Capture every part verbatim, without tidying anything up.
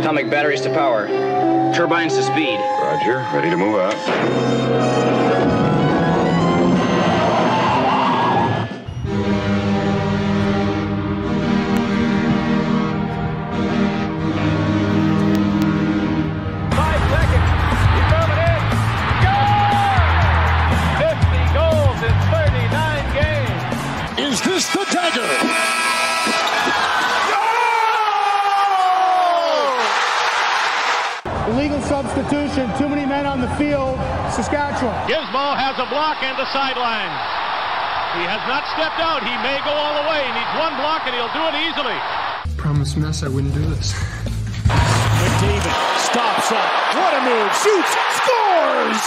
atomic batteries to power. Turbines to speed. Roger. Ready to move out. Is this the dagger? Illegal substitution, too many men on the field, Saskatchewan. Gizmo has a block and the sideline. He has not stepped out. He may go all the way. He needs one block and he'll do it easily. Promise Mess I wouldn't do this. McDavid stops up. What a move. Shoots. Scores!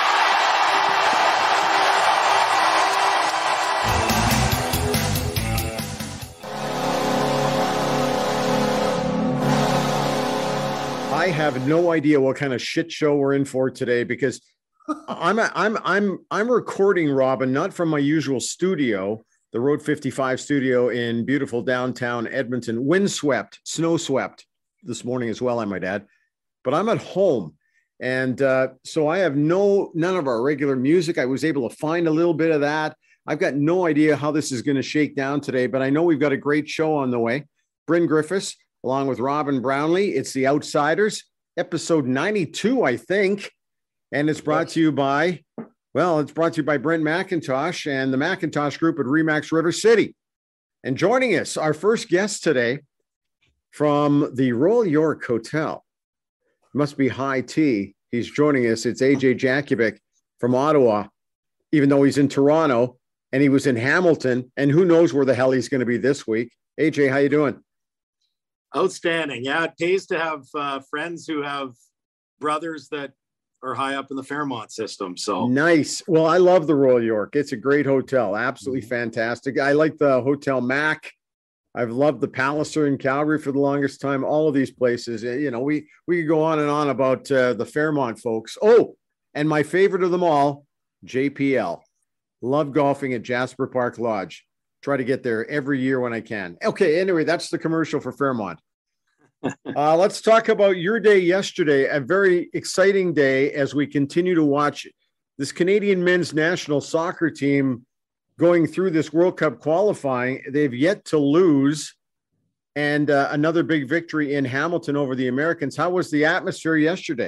I have no idea what kind of shit show we're in for today because I'm I'm I'm I'm recording, Robin, not from my usual studio, the Road fifty-five studio in beautiful downtown Edmonton, windswept, snow swept this morning as well, I might add. But I'm at home, and uh, so I have no none of our regular music. I was able to find a little bit of that. I've got no idea how this is going to shake down today, but I know we've got a great show on the way. Bryn Griffiths, along with Robin Brownlee. It's The Outsiders, episode ninety-two, I think. And it's brought to you by, well, it's brought to you by Brent McIntosh and the McIntosh Group at Remax River City. And joining us, our first guest today from the Royal York Hotel. Must be high tea. He's joining us. It's A J Jakubec from Ottawa, even though he's in Toronto and he was in Hamilton. And who knows where the hell he's going to be this week. A J, how you doing? Outstanding. Yeah, it pays to have uh, friends who have brothers that are high up in the Fairmont system. So nice. Well, I love the Royal York. It's a great hotel. Absolutely mm-hmm. fantastic. I like the Hotel Mac. I've loved the Palliser in Calgary for the longest time. All of these places, you know, we we could go on and on about uh, the Fairmont folks. Oh, and my favorite of them all, J P L. Love golfing at Jasper Park Lodge. Try to get there every year when I can. Okay, anyway, that's the commercial for Fairmont. Uh, let's talk about your day yesterday, a very exciting day as we continue to watch this Canadian men's national soccer team going through this World Cup qualifying. They've yet to lose, and uh, another big victory in Hamilton over the Americans. How was the atmosphere yesterday?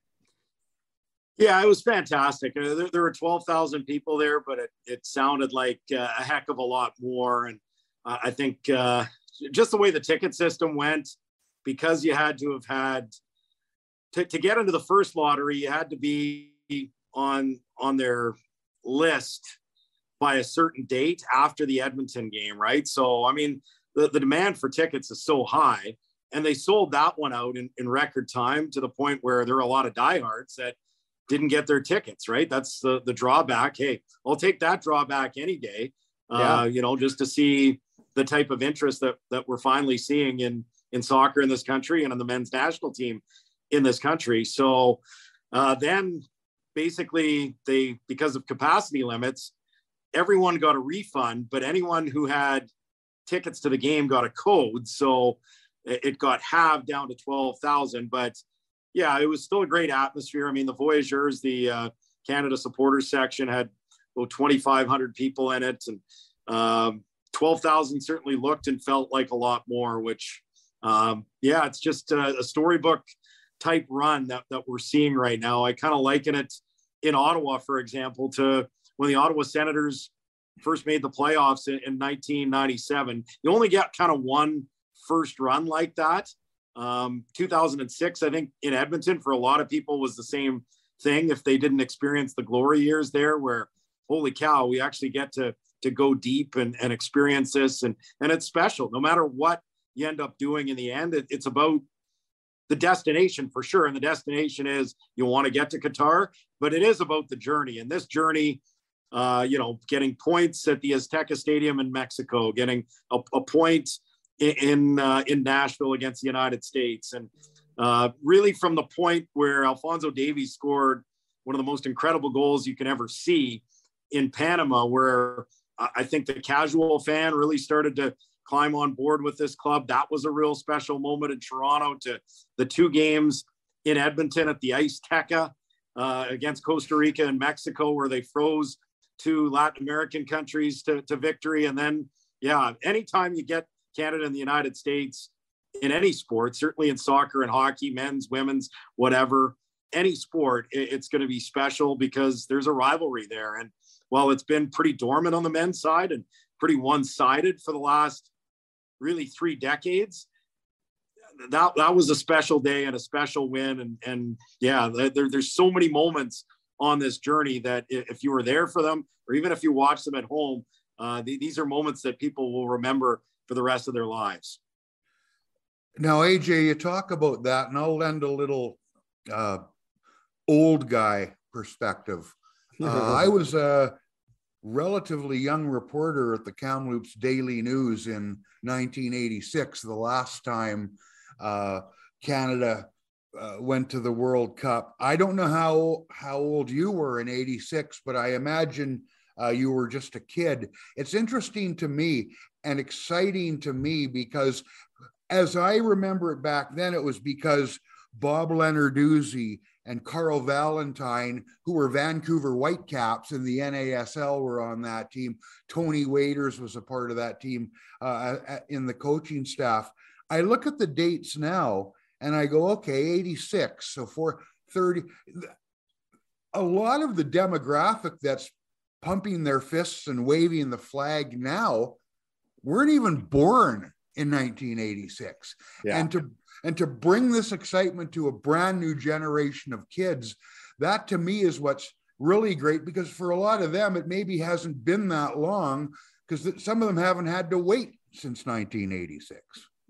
Yeah, it was fantastic. Uh, there, there were twelve thousand people there, but it, it sounded like uh, a heck of a lot more. And uh, I think uh, just the way the ticket system went, because you had to have had to, to get into the first lottery, you had to be on on their list by a certain date after the Edmonton game, right? So, I mean, the, the demand for tickets is so high, and they sold that one out in, in record time to the point where there are a lot of diehards that didn't get their tickets, right? That's the, the drawback. Hey, I'll take that drawback any day, uh, yeah. you know, just to see the type of interest that, that we're finally seeing in, in soccer in this country and in the men's national team in this country. So uh, then basically they, because of capacity limits, everyone got a refund, but anyone who had tickets to the game got a code. So it got halved down to twelve thousand, but yeah, it was still a great atmosphere. I mean, the Voyageurs, the uh, Canada supporters section had about twenty-five hundred people in it, and um, twelve thousand certainly looked and felt like a lot more, which um, yeah, it's just a, a storybook type run that, that we're seeing right now. I kind of liken it in Ottawa, for example, to when the Ottawa Senators first made the playoffs in, in nineteen ninety-seven. You only get kind of one first run like that. Um, two thousand six, I think, in Edmonton for a lot of people was the same thing. If they didn't experience the glory years there, where holy cow, we actually get to to go deep and, and experience this, and and it's special. No matter what you end up doing in the end, it, it's about the destination for sure. And the destination is you want to get to Qatar, but it is about the journey. And this journey, uh, you know, getting points at the Azteca Stadium in Mexico, getting a, a point in uh, in Nashville against the United States. And uh, really from the point where Alphonso Davies scored one of the most incredible goals you can ever see in Panama, where I think the casual fan really started to climb on board with this club. That was a real special moment in Toronto, to the two games in Edmonton at the Ice Teca uh, against Costa Rica and Mexico, where they froze two Latin American countries to, to victory. And then, yeah, anytime you get Canada and the United States in any sport, certainly in soccer and hockey, men's, women's, whatever, any sport, it, it's going to be special because there's a rivalry there. And while it's been pretty dormant on the men's side and pretty one-sided for the last really three decades, that, that was a special day and a special win. And, and yeah, there, there's so many moments on this journey that if you were there for them, or even if you watch them at home, uh, th- these are moments that people will remember for the rest of their lives. Now, A J, you talk about that, and I'll lend a little uh, old guy perspective. Uh, I was a relatively young reporter at the Kamloops Daily News in nineteen eighty-six, the last time uh, Canada uh, went to the World Cup. I don't know how, how old you were in eighty-six, but I imagine uh, you were just a kid. It's interesting to me and exciting to me because as I remember it back then, it was because Bob Leonarduzzi and Carl Valentine, who were Vancouver Whitecaps in the N A S L, were on that team. Tony Waiters was a part of that team uh, in the coaching staff. I look at the dates now and I go, okay, eighty-six, so for thirty. A lot of the demographic that's pumping their fists and waving the flag now weren't even born in nineteen eighty-six. Yeah. And to and to bring this excitement to a brand new generation of kids, that to me is what's really great, because for a lot of them, it maybe hasn't been that long because some of them haven't had to wait since nineteen eighty-six.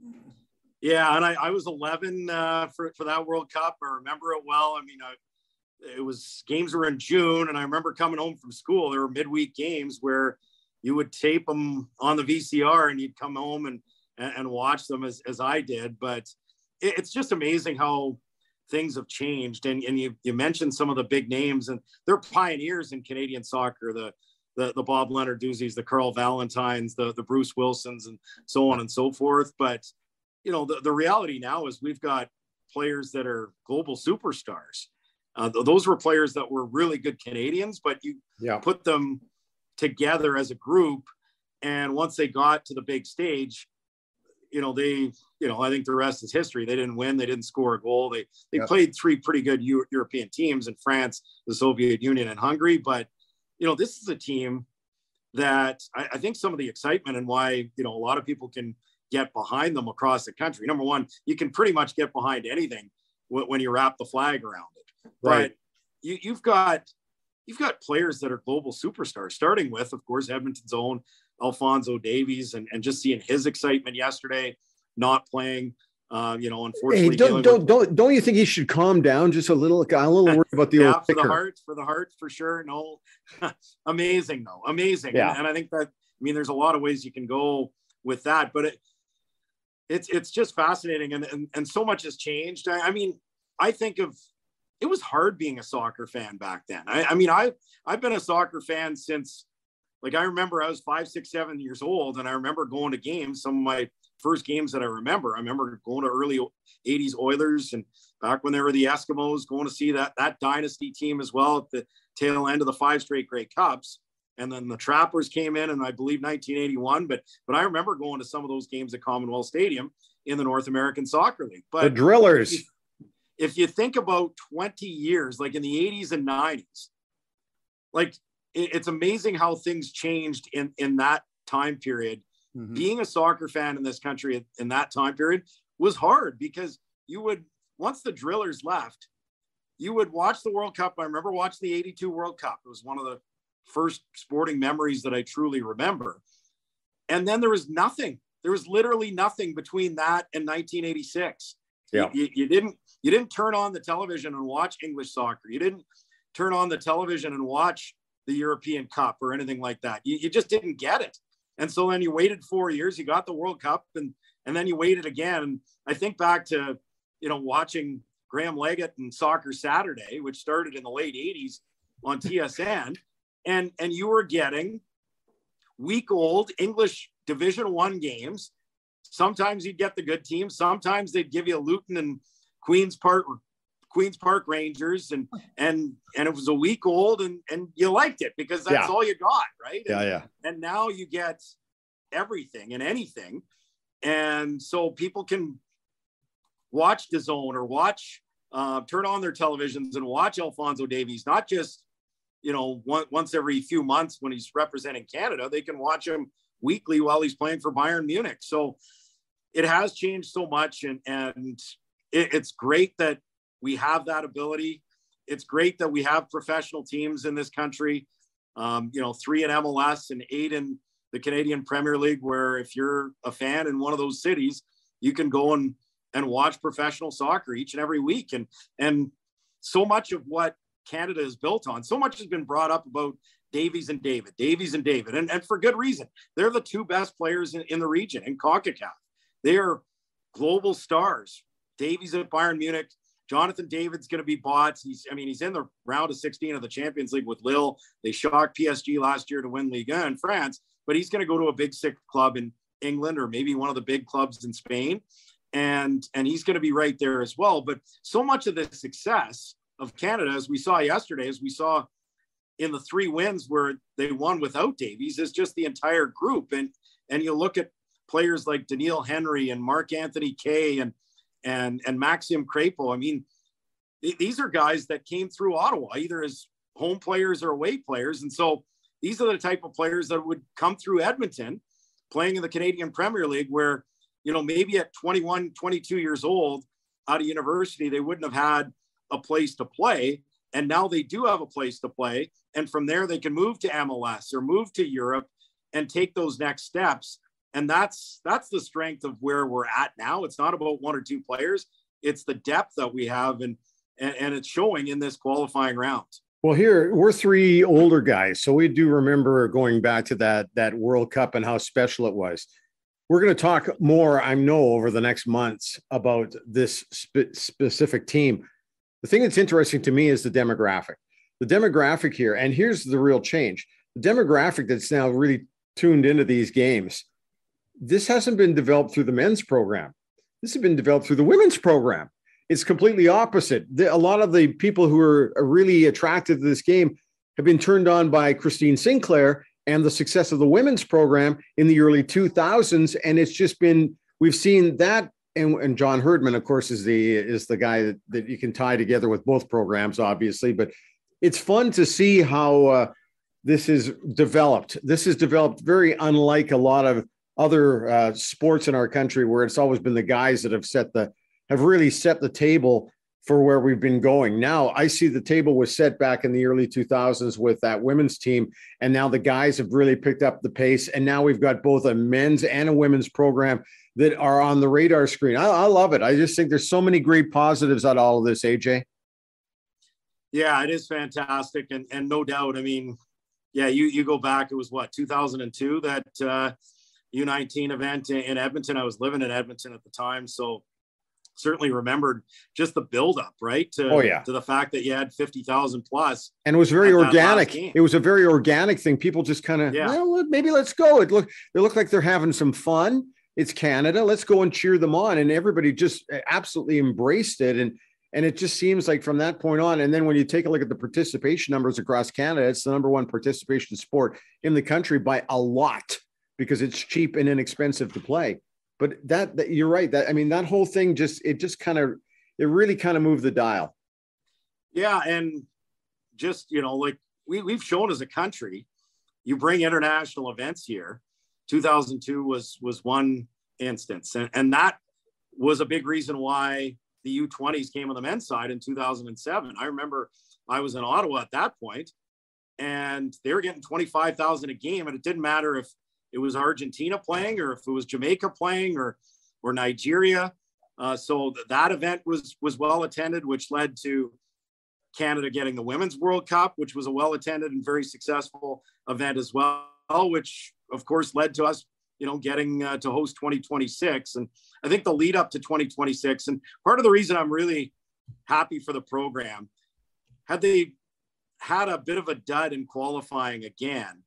Yeah, and I, I was eleven uh, for, for that World Cup. I remember it well. I mean, I, it was, games were in June, and I remember coming home from school. There were midweek games where you would tape them on the V C R and you'd come home and and watch them as, as I did. But it's just amazing how things have changed. And, and you, you mentioned some of the big names, and they're pioneers in Canadian soccer, the, the, the Bob Leonarduzzis, the Carl Valentines, the, the Bruce Wilsons, and so on and so forth. But, you know, the, the reality now is we've got players that are global superstars. Uh, those were players that were really good Canadians, but you yeah. put them together as a group. And once they got to the big stage, you know, they, you know, I think the rest is history. They didn't win. They didn't score a goal. They they yep. played three pretty good Euro- European teams in France, the Soviet Union, and Hungary. But, you know, this is a team that I, I think some of the excitement and why, you know, a lot of people can get behind them across the country. Number one, you can pretty much get behind anything w- when you wrap the flag around it. Right. But you, you've got you've got players that are global superstars, starting with, of course, Edmonton's own Alphonso Davies, and, and just seeing his excitement yesterday, not playing, uh, you know, unfortunately. Hey, don't, don't, with, don't, don't you think he should calm down just a little? I'm a little worried about the yeah, old for the heart, for the heart, for sure. No, amazing, though. Amazing. Yeah. And, and I think that, I mean, there's a lot of ways you can go with that, but it, it's, it's just fascinating. And, and, and so much has changed. I, I mean, I think of, it was hard being a soccer fan back then. I, I mean, I, I've been a soccer fan since, like, I remember I was five, six, seven years old, and I remember going to games. Some of my first games that I remember, I remember going to early eighties Oilers, and back when they were the Eskimos, going to see that that dynasty team as well at the tail end of the five straight Grey Cups. And then the Trappers came in, and I believe nineteen eighty-one. But but I remember going to some of those games at Commonwealth Stadium in the North American Soccer League. But the Drillers. If, if you think about twenty years, like in the eighties and nineties, like, it's amazing how things changed in, in that time period. Mm-hmm. Being a soccer fan in this country in that time period was hard, because you would, once the Drillers left, you would watch the World Cup. I remember watching the eighty-two World Cup. It was one of the first sporting memories that I truly remember. And then there was nothing. There was literally nothing between that and nineteen eighty-six. Yeah. You, you, you didn't, you didn't turn on the television and watch English soccer. You didn't turn on the television and watch the European Cup or anything like that. You, you just didn't get it. And so then you waited four years, you got the World Cup, and, and then you waited again. And I think back to, you know, watching Graham Leggett and Soccer Saturday, which started in the late eighties on T S N. and, and you were getting week old English Division One games. Sometimes you'd get the good teams. Sometimes they'd give you Luton and Queens Park, Queens Park Rangers, and and and it was a week old, and and you liked it because that's yeah. all you got, right? Yeah, and, yeah. And now you get everything and anything, and so people can watch D A Z N or watch, uh, turn on their televisions and watch Alphonso Davies, not just, you know, one, once every few months when he's representing Canada. They can watch him weekly while he's playing for Bayern Munich. So it has changed so much, and and it, it's great that we have that ability. It's great that we have professional teams in this country, um, you know, three in M L S and eight in the Canadian Premier League, where if you're a fan in one of those cities, you can go and, and watch professional soccer each and every week. And, and so much of what Canada is built on, so much has been brought up about Davies and David, Davies and David, and, and for good reason. They're the two best players in, in the region, in CONCACAF. They are global stars. Davies at Bayern Munich. Jonathan David's going to be bought. He's, I mean, he's in the round of sixteen of the Champions League with Lille. They shocked P S G last year to win Ligue one in France, but he's going to go to a big six club in England or maybe one of the big clubs in Spain. And, and he's going to be right there as well. But so much of the success of Canada, as we saw yesterday, as we saw in the three wins where they won without Davies, is just the entire group. And, and you look at players like Daniil Henry and Marc-Anthony Kaye and, and, and Maxime Crépeau. I mean, th- these are guys that came through Ottawa, either as home players or away players. And so these are the type of players that would come through Edmonton playing in the Canadian Premier League, where, you know, maybe at twenty-one, twenty-two years old out of university, they wouldn't have had a place to play. And now they do have a place to play. And from there, they can move to M L S or move to Europe and take those next steps. And that's, that's the strength of where we're at now. It's not about one or two players. It's the depth that we have. And, and, and it's showing in this qualifying round. Well, here we're three older guys, so we do remember going back to that, that World Cup and how special it was. We're going to talk more, I know, over the next months about this spe- specific team. The thing that's interesting to me is the demographic. The demographic here, and here's the real change. The demographic that's now really tuned into these games, this hasn't been developed through the men's program. This has been developed through the women's program. It's completely opposite. The, a lot of the people who are really attracted to this game have been turned on by Christine Sinclair and the success of the women's program in the early two thousands. And it's just been, we've seen that. And, and John Herdman, of course, is the, is the guy that, that you can tie together with both programs, obviously, but it's fun to see how uh, this is developed. This is developed very unlike a lot of other uh, sports in our country, where it's always been the guys that have set the, have really set the table for where we've been going. Now I see the table was set back in the early two thousands with that women's team. And now the guys have really picked up the pace. And now we've got both a men's and a women's program that are on the radar screen. I, I love it. I just think there's so many great positives out of all of this, A J. Yeah, it is fantastic. And, and no doubt, I mean, yeah, you, you go back, it was what, two thousand two, that uh, U nineteen event in, in Edmonton. I was living in Edmonton at the time. So certainly remembered just the buildup, right? To, oh, yeah. To the fact that you had fifty thousand plus. And it was very organic. It was a very organic thing. People just kind of, yeah. well, maybe let's go. It look, they look like they're having some fun. It's Canada. Let's go and cheer them on. And everybody just absolutely embraced it. And, and it just seems like from that point on, and then when you take a look at the participation numbers across Canada, it's the number one participation sport in the country by a lot, because it's cheap and inexpensive to play. But that, that you're right. That, I mean, that whole thing just, it just kind of, it really kind of moved the dial. Yeah. And just, you know, like we, we've shown as a country, you bring international events here. two thousand two was, was one instance. And, and that was a big reason why the U twenties came on the men's side in two thousand seven. I remember I was in Ottawa at that point, and they were getting twenty-five thousand a game. And it didn't matter if it was Argentina playing or if it was Jamaica playing or, or Nigeria. Uh, so th- that event was, was well attended, which led to Canada getting the Women's World Cup, which was a well attended and very successful event as well, which of course led to us, you know, getting uh, to host twenty twenty-six. And I think the lead up to twenty twenty-six, and part of the reason I'm really happy for the program, had they had a bit of a dud in qualifying again,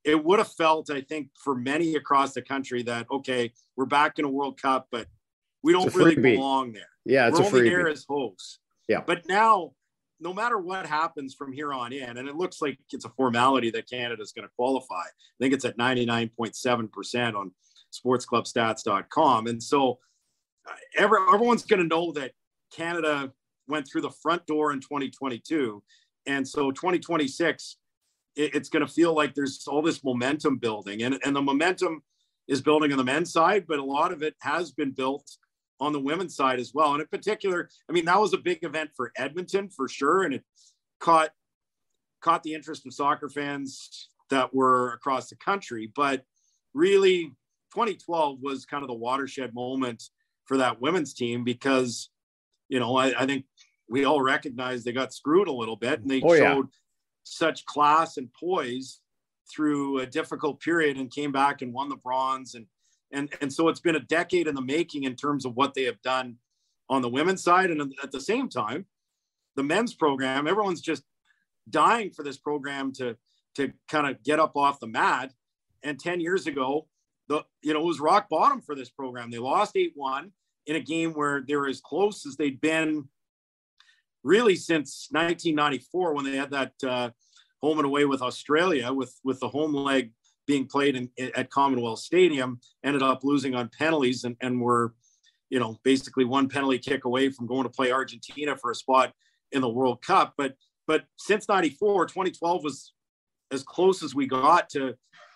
it would have felt, I think, for many across the country that, okay, we're back in a World Cup, but we don't really belong there. Yeah, it's we're a only freebie. there as hosts. Yeah. But now, no matter what happens from here on in, and it looks like it's a formality that Canada is going to qualify. I think it's at ninety-nine point seven percent on sports club stats dot com. And so uh, every, everyone's going to know that Canada went through the front door in twenty twenty-two. And so twenty twenty-six, it, it's going to feel like there's all this momentum building. And, and the momentum is building on the men's side, but a lot of it has been built on the women's side as well. And in particular, I mean, that was a big event for Edmonton for sure. And it caught, caught the interest of soccer fans that were across the country. But really, twenty twelve was kind of the watershed moment for that women's team because, you know, I, I think we all recognize they got screwed a little bit and they oh, showed yeah. such class and poise through a difficult period and came back and won the bronze. And And, and so it's been a decade in the making in terms of what they have done on the women's side. And at the same time, the men's program, everyone's just dying for this program to, to kind of get up off the mat. And ten years ago, the, you know, it was rock bottom for this program. They lost eight one in a game where they were as close as they'd been really since nineteen ninety-four when they had that uh, home and away with Australia with, with the home leg being played in, at Commonwealth Stadium, ended up losing on penalties and, and were, you know, basically one penalty kick away from going to play Argentina for a spot in the World Cup. But, but since ninety-four, twenty twelve was as close as we got to,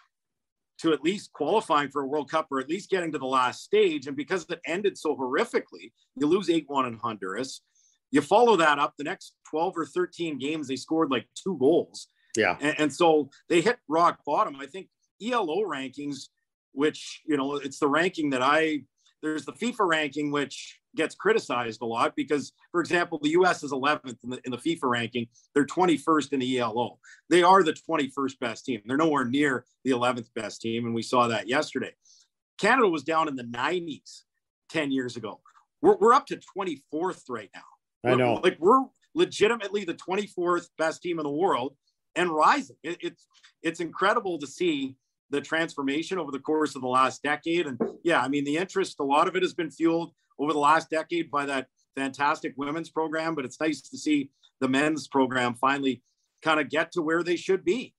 to at least qualifying for a World Cup or at least getting to the last stage. And because it ended so horrifically, you lose eight one in Honduras. You follow that up the next twelve or thirteen games, they scored like two goals. Yeah. And, and so they hit rock bottom. I think E L O rankings, which, you know, it's the ranking that I, there's the FIFA ranking, which gets criticized a lot because, for example, the U S is eleventh in the, in the FIFA ranking. They're twenty-first in the E L O. They are the twenty-first best team. They're nowhere near the eleventh best team. And we saw that yesterday. Canada was down in the nineties ten years ago. We're, we're up to twenty-fourth right now. I know. We're, like we're legitimately the twenty-fourth best team in the world and rising. It, it's, it's incredible to see the transformation over the course of the last decade. And yeah, I mean, the interest, a lot of it has been fueled over the last decade by that fantastic women's program, but it's nice to see the men's program finally kind of get to where they should be.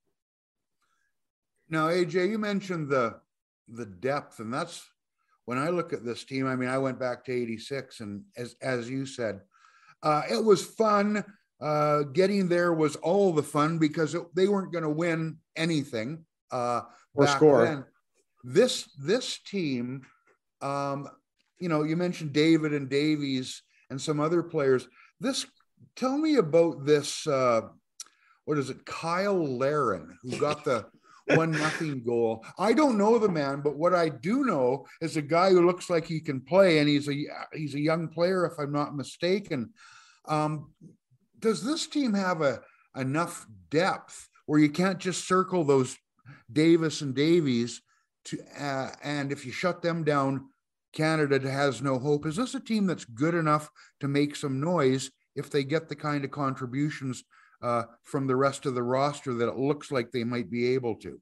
Now, A J, you mentioned the, the depth, and that's when I look at this team. I mean, I went back to eighty-six and as, as you said, uh, it was fun. Uh, getting there was all the fun because it, they weren't going to win anything. Uh, or score. Then. This this team, um, you know, you mentioned David and Davies and some other players. This, tell me about this. Uh, what is it, Kyle Laren, who got the one nothing goal? I don't know the man, but what I do know is a guy who looks like he can play, and he's a he's a young player, if I'm not mistaken. Um, does this team have a enough depth where you can't just circle those Davis and Davies to, uh, and if you shut them down, Canada has no hope? Is this a team that's good enough to make some noise if they get the kind of contributions uh, from the rest of the roster that it looks like they might be able to?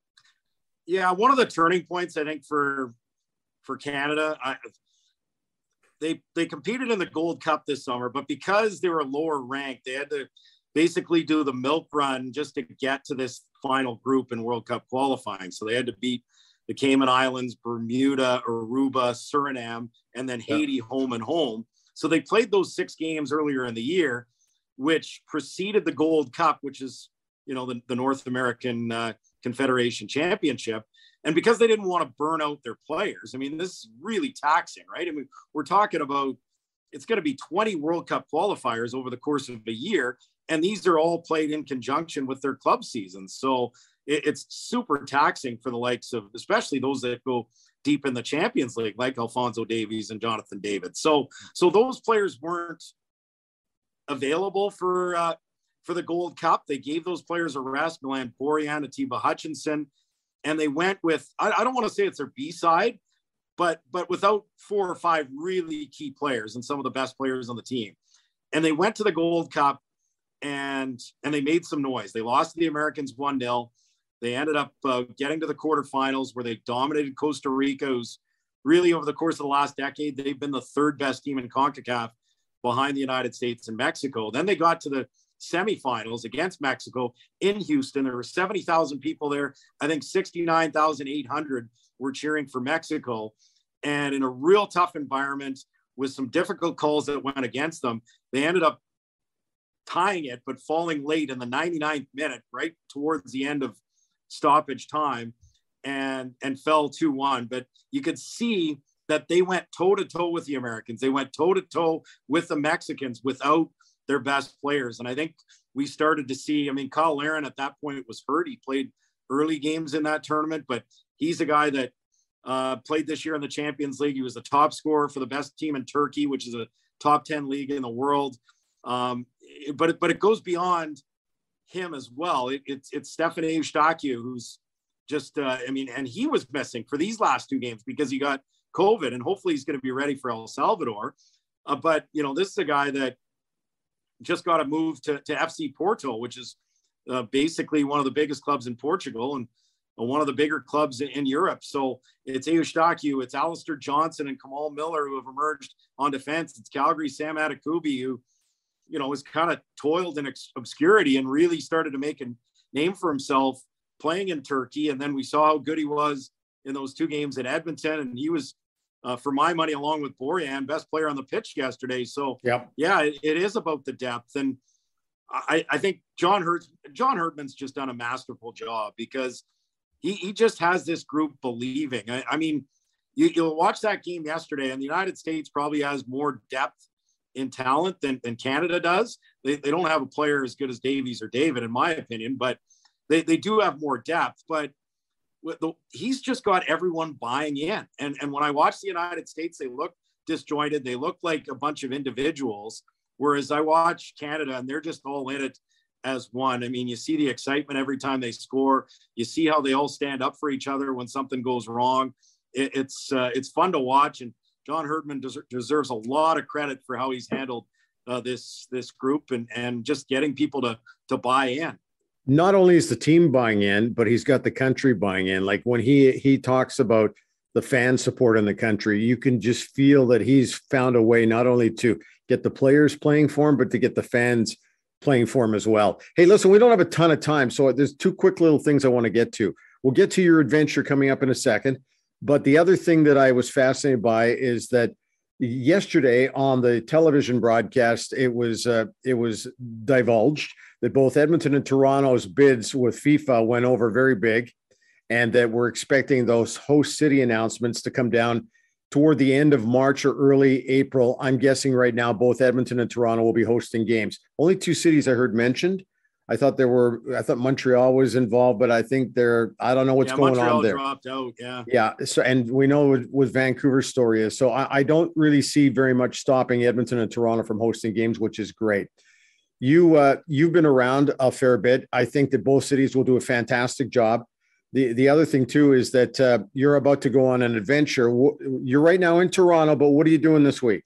Yeah, one of the turning points, I think, for for Canada, I, they they competed in the Gold Cup this summer, but because they were lower ranked, they had to basically do the milk run just to get to this final group in World Cup qualifying. So they had to beat the Cayman Islands, Bermuda, Aruba, Suriname, and then Haiti yeah. home and home. So they played those six games earlier in the year, which preceded the Gold Cup, which is, you know, the, the North American uh, Confederation Championship. And because they didn't want to burn out their players, I mean, this is really taxing, right? I mean, we're talking about, it's going to be twenty World Cup qualifiers over the course of a year. And these are all played in conjunction with their club seasons. So it, it's super taxing for the likes of, especially those that go deep in the Champions League, like Alphonso Davies and Jonathan David. So, so those players weren't available for, uh, for the Gold Cup. They gave those players a rest, Milan Borjan, Atiba Hutchinson, and they went with, I, I don't want to say it's their B-side, but, but without four or five really key players and some of the best players on the team. And they went to the Gold Cup and, and they made some noise. They lost to the Americans one nil. They ended up uh, getting to the quarterfinals where they dominated Costa Rica, who's really over the course of the last decade, they've been the third best team in CONCACAF behind the United States and Mexico. Then they got to the semifinals against Mexico in Houston. There were seventy thousand people there. I think sixty-nine thousand eight hundred were cheering for Mexico. And in a real tough environment with some difficult calls that went against them, they ended up tying it, but falling late in the ninety-ninth minute, right towards the end of stoppage time, and, and fell two one. But you could see that they went toe-to-toe with the Americans. They went toe-to-toe with the Mexicans without their best players. And I think we started to see, I mean, Kyle Larin at that point was hurt. He played early games in that tournament, but he's a guy that uh, played this year in the Champions League. He was the top scorer for the best team in Turkey, which is a top ten league in the world. Um, but, it, but it goes beyond him as well. It, it's, it's Stefan Eustachio, who's just, uh, I mean, and he was missing for these last two games because he got COVID, and hopefully he's going to be ready for El Salvador. Uh, but, you know, this is a guy that just got a move to, to F C Porto, which is uh, basically one of the biggest clubs in Portugal and uh, one of the bigger clubs in, in Europe. So it's Eustachio, it's Alistair Johnson and Kamal Miller who have emerged on defense. It's Calgary's Sam Adekubi, who, you know, was kind of toiled in ex- obscurity and really started to make a name for himself playing in Turkey. And then we saw how good he was in those two games in Edmonton. And he was, Uh, for my money, along with Borjan, best player on the pitch yesterday. So, yep. yeah, it, it is about the depth. And I, I think John Hurt, John Herdman's just done a masterful job because he, he just has this group believing. I, I mean, you, you'll watch that game yesterday, and the United States probably has more depth in talent than, than Canada does. They, they don't have a player as good as Davies or David, in my opinion, but they, they do have more depth. But he's just got everyone buying in. And, and when I watch the United States, they look disjointed. They look like a bunch of individuals. Whereas I watch Canada and they're just all in it as one. I mean, you see the excitement every time they score. You see how they all stand up for each other when something goes wrong. It, it's, uh, it's fun to watch. And John Herdman des- deserves a lot of credit for how he's handled uh, this, this group and, and just getting people to, to buy in. Not only is the team buying in, but he's got the country buying in. Like when he he talks about the fan support in the country, you can just feel that he's found a way not only to get the players playing for him, but to get the fans playing for him as well. Hey, listen, we don't have a ton of time, so there's two quick little things I want to get to. We'll get to your adventure coming up in a second. But the other thing that I was fascinated by is that yesterday on the television broadcast, it was uh, it was divulged that both Edmonton and Toronto's bids with FIFA went over very big, and that we're expecting those host city announcements to come down toward the end of March or early April. I'm guessing right now both Edmonton and Toronto will be hosting games. Only two cities I heard mentioned. I thought there were, I thought Montreal was involved, but I think they're, I don't know what's yeah, going Montreal on there. Dropped out, yeah. Yeah. So, and we know what, what Vancouver's story is. So I, I don't really see very much stopping Edmonton and Toronto from hosting games, which is great. You, uh, you've been around a fair bit. I think that both cities will do a fantastic job. The, the other thing too is that uh, you're about to go on an adventure. You're right now in Toronto, but what are you doing this week?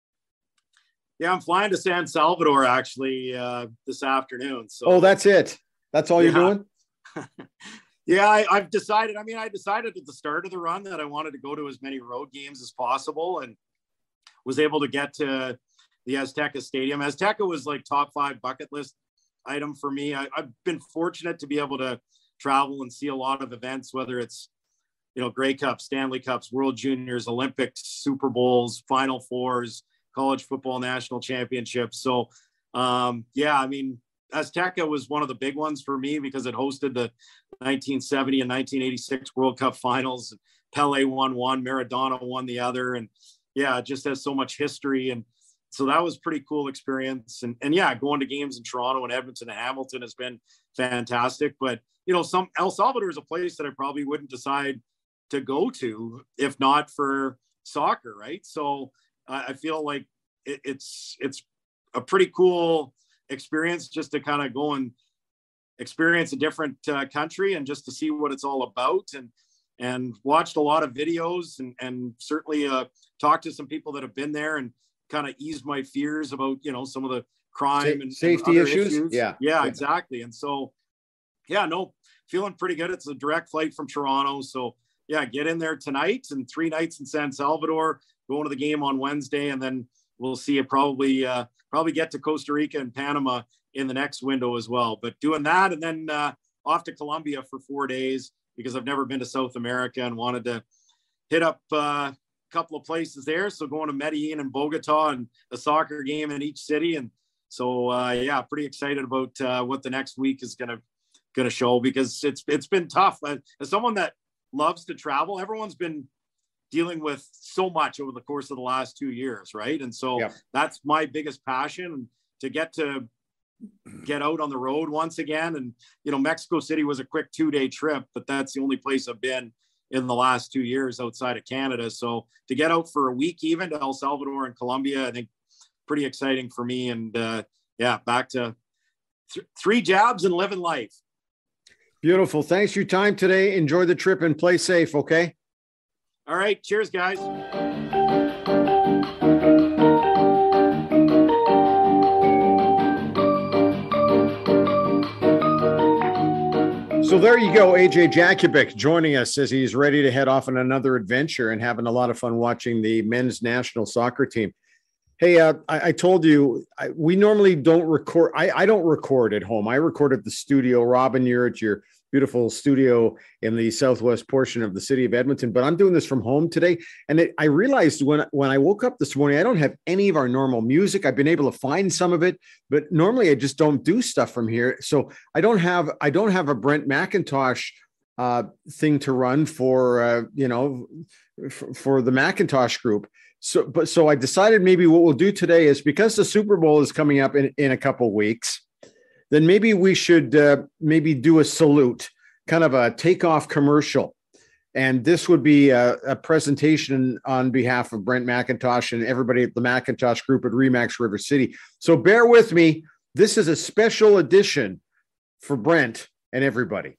Yeah, I'm flying to San Salvador actually uh, this afternoon. So, oh, that's it. That's all yeah. you're doing? yeah, I, I've decided. I mean, I decided at the start of the run that I wanted to go to as many road games as possible, and was able to get to the Azteca Stadium. Azteca was like top five bucket list item for me. I, I've been fortunate to be able to travel and see a lot of events, whether it's, you know, Grey Cup, Stanley Cups, World Juniors, Olympics, Super Bowls, Final Fours, college football national championships. So, um, yeah, I mean, Azteca was one of the big ones for me because it hosted the nineteen seventy and nineteen eighty-six World Cup finals. Pele won one, Maradona won the other. And yeah, it just has so much history. And so that was a pretty cool experience. And, and yeah, going to games in Toronto and Edmonton and Hamilton has been fantastic. But, you know, some El Salvador is a place that I probably wouldn't decide to go to if not for soccer, right? So uh, I feel like it, it's it's a pretty cool experience just to kind of go and experience a different uh, country and just to see what it's all about. And and watched a lot of videos and, and certainly uh, talked to some people that have been there and kind of eased my fears about, you know, some of the crime and safety and issues. issues. Yeah. yeah, yeah, exactly. And so, yeah, no, feeling pretty good. It's a direct flight from Toronto. So yeah, get in there tonight and three nights in San Salvador, going to the game on Wednesday. And then we'll see you probably, uh, probably get to Costa Rica and Panama in the next window as well. But doing that and then uh, off to Colombia for four days because I've never been to South America and wanted to hit up uh, a couple of places there. So going to Medellin and Bogota and a soccer game in each city. And so, uh, yeah, pretty excited about uh, what the next week is going to going to show because it's it's been tough. As someone that loves to travel, everyone's been dealing with so much over the course of the last two years, right? And so yeah. that's my biggest passion, to get to get out on the road once again. And, you know, Mexico City was a quick two-day trip, but that's the only place I've been in the last two years outside of Canada. So to get out for a week, even to El Salvador and Colombia, I think pretty exciting for me. And uh, yeah, back to th- three jabs and living life. Beautiful. Thanks for your time today. Enjoy the trip and play safe. Okay. All right. Cheers, guys. So there you go, A J Jakubec joining us as he's ready to head off on another adventure and having a lot of fun watching the men's national soccer team. Hey, uh, I, I told you, I, we normally don't record. I, I don't record at home. I record at the studio. Robin, you're at your beautiful studio in the southwest portion of the city of Edmonton, but I'm doing this from home today. And it, I realized when, when I woke up this morning, I don't have any of our normal music. I've been able to find some of it, but normally I just don't do stuff from here. So I don't have, I don't have a Brent McIntosh uh, thing to run for, uh, you know, for, for the McIntosh group. So, but so I decided maybe what we'll do today is, because the Super Bowl is coming up in, in a couple of weeks, then maybe we should uh, maybe do a salute, kind of a takeoff commercial. And this would be a, a presentation on behalf of Brent McIntosh and everybody at the McIntosh Group at Remax River City. So bear with me. This is a special edition for Brent and everybody.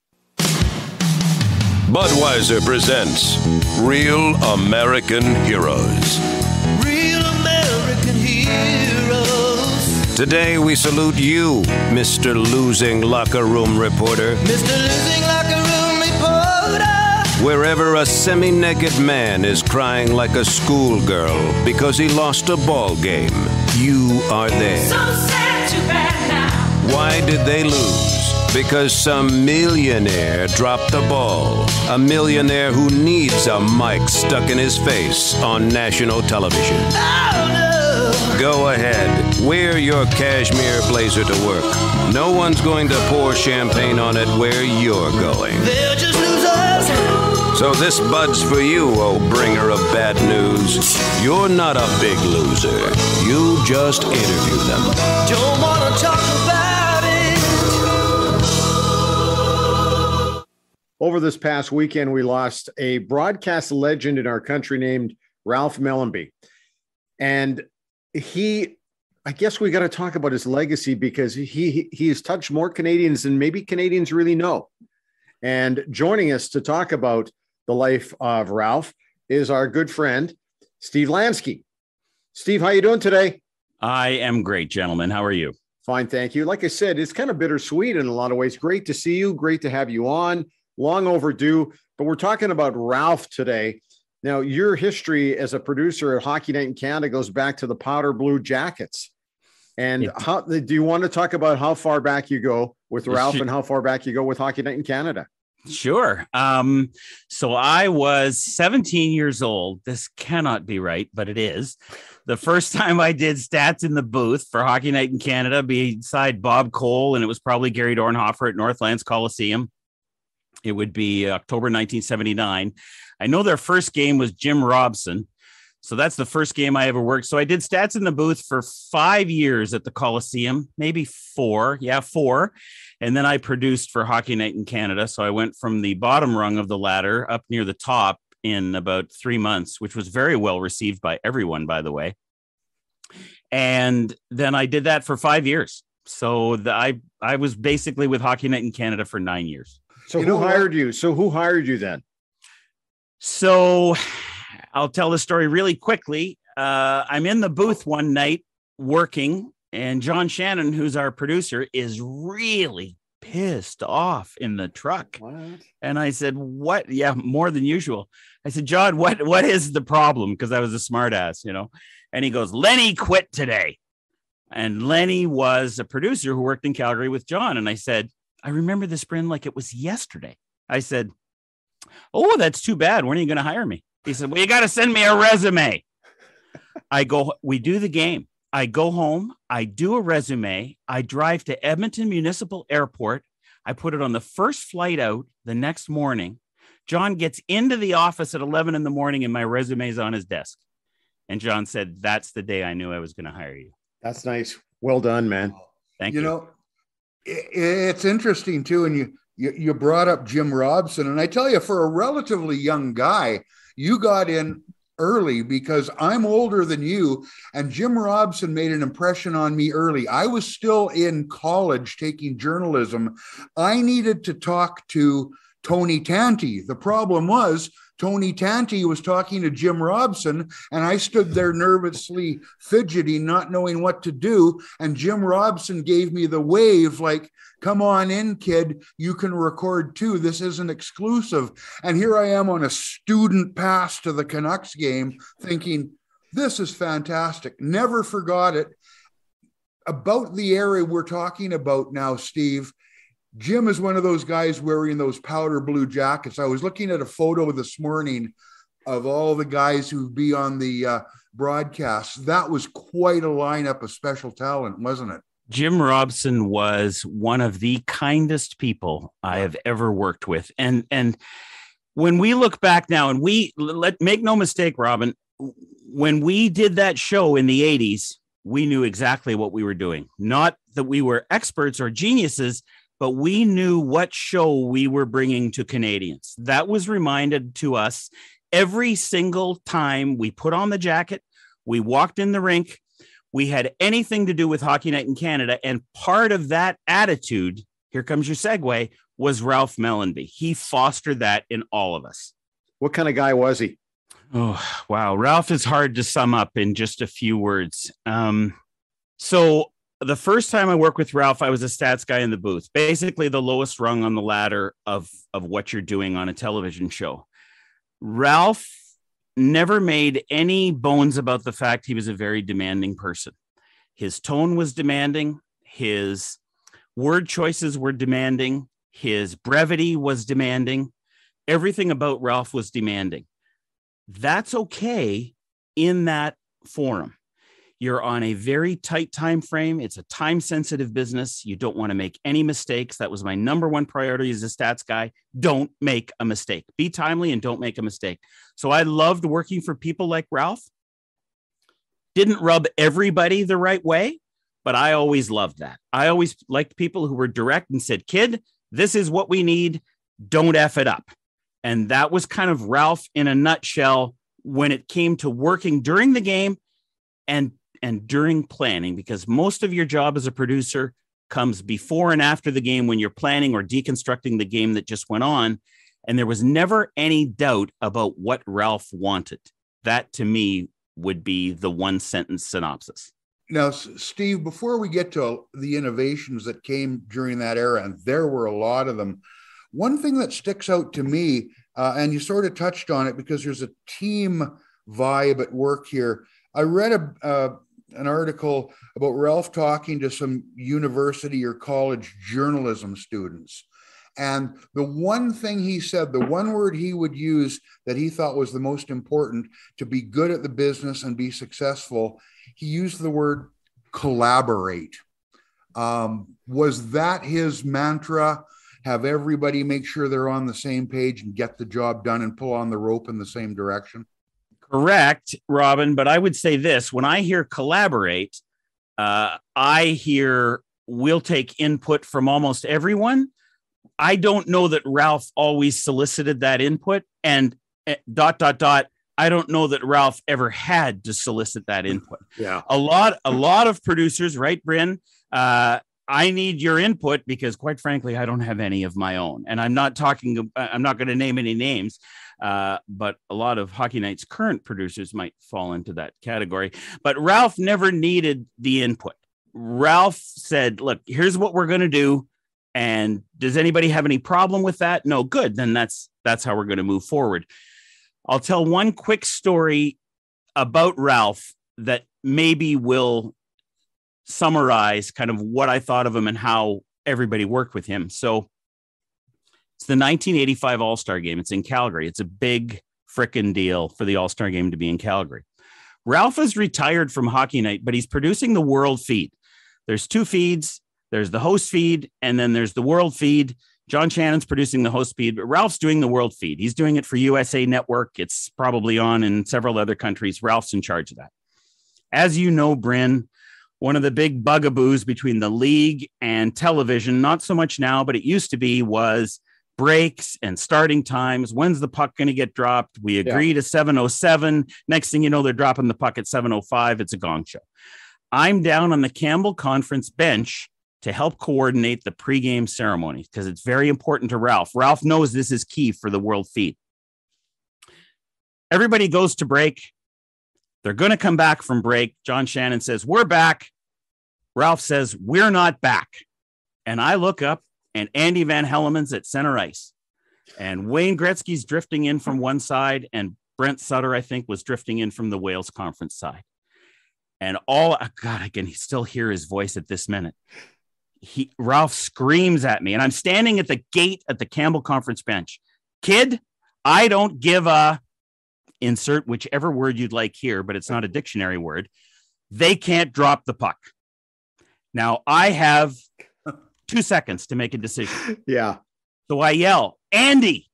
Budweiser presents Real American Heroes. Real American Heroes. Today we salute you, Mister Losing Locker Room Reporter. Mister Losing Locker Room Reporter. Wherever a semi-naked man is crying like a schoolgirl because he lost a ball game, you are there. So sad, too bad now. Why did they lose? Because some millionaire dropped the ball. A millionaire who needs a mic stuck in his face on national television. Oh, no. Go ahead. Wear your cashmere blazer to work. No one's going to pour champagne on it where you're going. They're just losers. So this Bud's for you, oh bringer of bad news. You're not a big loser. You just interview them. Don't want to talk about it. Over this past weekend, we lost a broadcast legend in our country named Ralph Mellanby. And he, I guess we got to talk about his legacy, because he, he has touched more Canadians than maybe Canadians really know. And joining us to talk about the life of Ralph is our good friend, Steve Lansky. Steve, how you doing today? I am great, gentlemen. How are you? Fine, thank you. Like I said, it's kind of bittersweet in a lot of ways. Great to see you. Great to have you on. Long overdue, but we're talking about Ralph today. Now, your history as a producer at Hockey Night in Canada goes back to the Powder Blue Jackets. And it, how do you want to talk about how far back you go with Ralph and how far back you go with Hockey Night in Canada? Sure. Um, so I was seventeen years old. This cannot be right, but it is. The first time I did stats in the booth for Hockey Night in Canada beside Bob Cole, and it was probably Gary Dornhofer at Northlands Coliseum. It would be October nineteen seventy-nine. I know their first game was Jim Robson. So that's the first game I ever worked. So I did stats in the booth for five years at the Coliseum, maybe four. Yeah, four. And then I produced for Hockey Night in Canada. So I went from the bottom rung of the ladder up near the top in about three months, which was very well received by everyone, by the way. And then I did that for five years. So the, I, I was basically with Hockey Night in Canada for nine years. So you who hired what? you? So who hired you then? So I'll tell the story really quickly. Uh, I'm in the booth one night working, and John Shannon, who's our producer, is really pissed off in the truck. What? And I said, what? Yeah, more than usual. I said, John, what, what is the problem? Because I was a smart ass, you know? And he goes, Lenny quit today. And Lenny was a producer who worked in Calgary with John. And I said, I remember this, Bryn, like it was yesterday. I said, oh, that's too bad. When are you going to hire me? He said, well, you got to send me a resume. I go, we do the game. I go home. I do a resume. I drive to Edmonton Municipal Airport. I put it on the first flight out the next morning. John gets into the office at eleven in the morning and my resume is on his desk. And John said, that's the day I knew I was going to hire you. That's nice. Well done, man. Thank you. You know, it, it's interesting too. And you, you, you brought up Jim Robson. And I tell you, for a relatively young guy, you got in early because I'm older than you. And Jim Robson made an impression on me early. I was still in college taking journalism. I needed to talk to Tony Tanti. The problem was Tony Tanti was talking to Jim Robson, and I stood there nervously fidgeting, not knowing what to do. And Jim Robson gave me the wave, like, come on in, kid, you can record too. This isn't exclusive. And here I am on a student pass to the Canucks game thinking, this is fantastic. Never forgot it. About the area we're talking about now, Steve, Jim is one of those guys wearing those powder blue jackets. I was looking at a photo this morning of all the guys who'd be on the uh, broadcast. That was quite a lineup of special talent, wasn't it? Jim Robson was one of the kindest people I have ever worked with. And, and when we look back now, and we let make no mistake, Robin, when we did that show in the eighties, we knew exactly what we were doing. Not that we were experts or geniuses, but we knew what show we were bringing to Canadians. That was reminded to us every single time we put on the jacket, we walked in the rink, we had anything to do with Hockey Night in Canada. And part of that attitude, here comes your segue, was Ralph Mellanby. He fostered that in all of us. What kind of guy was he? Oh, wow. Ralph is hard to sum up in just a few words. Um, so the first time I worked with Ralph, I was a stats guy in the booth, basically the lowest rung on the ladder of, of what you're doing on a television show. Ralph never made any bones about the fact he was a very demanding person. His tone was demanding. His word choices were demanding. His brevity was demanding. Everything about Ralph was demanding. That's okay in that forum. You're on a very tight time frame. It's a time sensitive business. You don't want to make any mistakes. That was my number one priority as a stats guy. Don't make a mistake. Be timely and don't make a mistake. So I loved working for people like Ralph. Didn't rub everybody the right way, but I always loved that. I always liked people who were direct and said, kid, this is what we need. Don't F it up. And that was kind of Ralph in a nutshell when it came to working during the game and and during planning, because most of your job as a producer comes before and after the game when you're planning or deconstructing the game that just went on. And there was never any doubt about what Ralph wanted. That to me would be the one sentence synopsis. Now, Steve, before we get to the innovations that came during that era, and there were a lot of them, one thing that sticks out to me, uh, and you sort of touched on it because there's a team vibe at work here. I read a, uh, an article about Ralph talking to some university or college journalism students. And the one thing he said, the one word he would use that he thought was the most important to be good at the business and be successful, he used the word collaborate. Um, was that his mantra? Have everybody make sure they're on the same page and get the job done and pull on the rope in the same direction? Correct, Robin. But I would say this, when I hear collaborate, uh, I hear we'll take input from almost everyone. I don't know that Ralph always solicited that input, and uh, dot, dot, dot. I don't know that Ralph ever had to solicit that input. Yeah. A lot, a lot of producers, right, Bryn? Uh, I need your input because, quite frankly, I don't have any of my own. And I'm not talking, I'm not going to name any names, uh, but a lot of Hockey Night's current producers might fall into that category. But Ralph never needed the input. Ralph said, look, here's what we're going to do. And does anybody have any problem with that? No, good. Then that's that's how we're going to move forward. I'll tell one quick story about Ralph that maybe will summarize kind of what I thought of him and how everybody worked with him. So it's the nineteen eighty-five All-Star Game. It's in Calgary. It's a big frickin' deal for the All-Star Game to be in Calgary. Ralph is retired from Hockey Night, but he's producing the world feed. There's two feeds. There's the host feed, and then there's the world feed. John Shannon's producing the host feed, but Ralph's doing the world feed. He's doing it for U S A Network. It's probably on in several other countries. Ralph's in charge of that. As you know, Bryn, one of the big bugaboos between the league and television, not so much now, but it used to be, was breaks and starting times. When's the puck going to get dropped? We agree yeah. to seven oh seven. Next thing you know, they're dropping the puck at seven oh five. It's a gong show. I'm down on the Campbell Conference bench to help coordinate the pregame ceremonies because it's very important to Ralph. Ralph knows this is key for the world feed. Everybody goes to break. They're going to come back from break. John Shannon says, we're back. Ralph says, we're not back. And I look up and Andy Van Helleman's at center ice. And Wayne Gretzky's drifting in from one side and Brent Sutter, I think, was drifting in from the Wales Conference side. And all, God, I can still hear his voice at this minute. He Ralph screams at me, and I'm standing at the gate at the Campbell Conference bench. Kid, I don't give a insert whichever word you'd like here, but it's not a dictionary word. They can't drop the puck. Now I have two seconds to make a decision. Yeah. So I yell, Andy,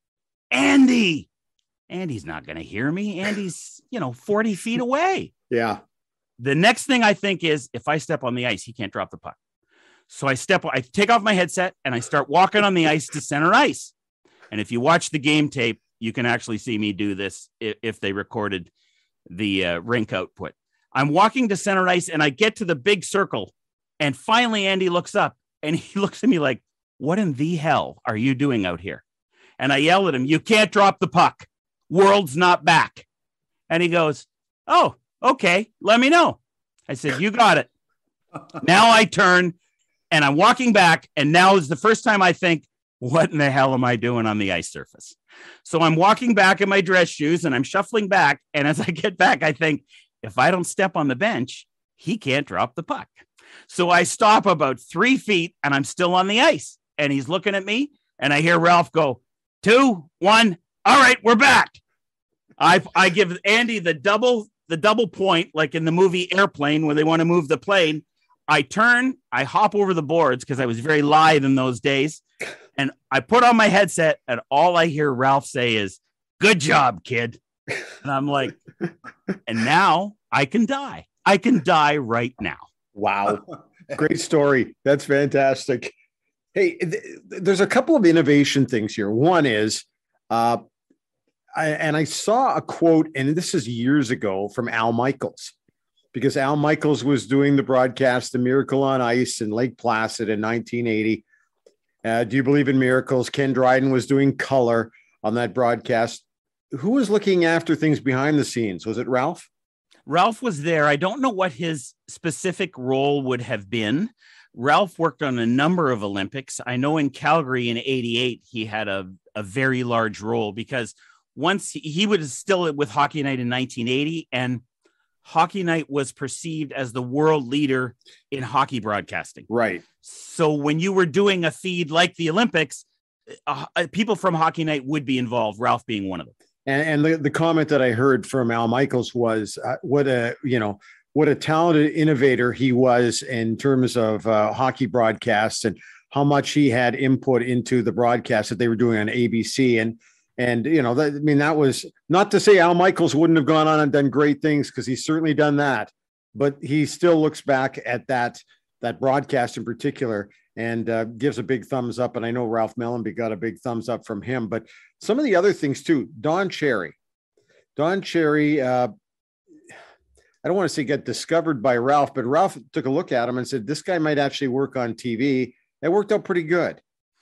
Andy. Andy's not going to hear me. Andy's, you know, forty feet away. Yeah. The next thing I think is if I step on the ice, he can't drop the puck. So I step, I take off my headset and I start walking on the ice to center ice. And if you watch the game tape, you can actually see me do this if, if they recorded the uh, rink output. I'm walking to center ice and I get to the big circle. And finally, Andy looks up and he looks at me like, what in the hell are you doing out here? And I yell at him, you can't drop the puck. World's not back. And he goes, oh, okay, let me know. I said, you got it. Now I turn and I'm walking back. And now is the first time I think, what in the hell am I doing on the ice surface? So I'm walking back in my dress shoes and I'm shuffling back. And as I get back, I think if I don't step on the bench, he can't drop the puck. So I stop about three feet and I'm still on the ice and he's looking at me and I hear Ralph go, two, one. All right, we're back. I I give Andy the double, the double point, like in the movie Airplane, where they want to move the plane. I turn, I hop over the boards because I was very lithe in those days. And I put on my headset and all I hear Ralph say is, good job, kid. And I'm like, and now I can die. I can die right now. Wow. Great story. That's fantastic. Hey, th- there's a couple of innovation things here. One is, uh, I, and I saw a quote, and this is years ago, from Al Michaels, because Al Michaels was doing the broadcast, The Miracle on Ice in Lake Placid in nineteen eighty. Uh, Do You Believe in Miracles? Ken Dryden was doing color on that broadcast. Who was looking after things behind the scenes? Was it Ralph? Ralph was there. I don't know what his specific role would have been. Ralph worked on a number of Olympics. I know in Calgary in eighty-eight, he had a, a very large role because once he, he was still with Hockey Night in nineteen eighty, and Hockey Night was perceived as the world leader in hockey broadcasting. Right. So when you were doing a feed like the Olympics, uh, people from Hockey Night would be involved, Ralph being one of them. And, and the, the comment that I heard from Al Michaels was uh, what a, you know, what a talented innovator he was in terms of uh, hockey broadcasts and how much he had input into the broadcast that they were doing on A B C. And, and, you know, that, I mean, that was not to say Al Michaels wouldn't have gone on and done great things, because he's certainly done that, but he still looks back at that, that broadcast in particular and uh, gives a big thumbs up. And I know Ralph Mellanby got a big thumbs up from him, but some of the other things too, Don Cherry, Don Cherry, uh, I don't want to say get discovered by Ralph, but Ralph took a look at him and said, this guy might actually work on T V. It worked out pretty good.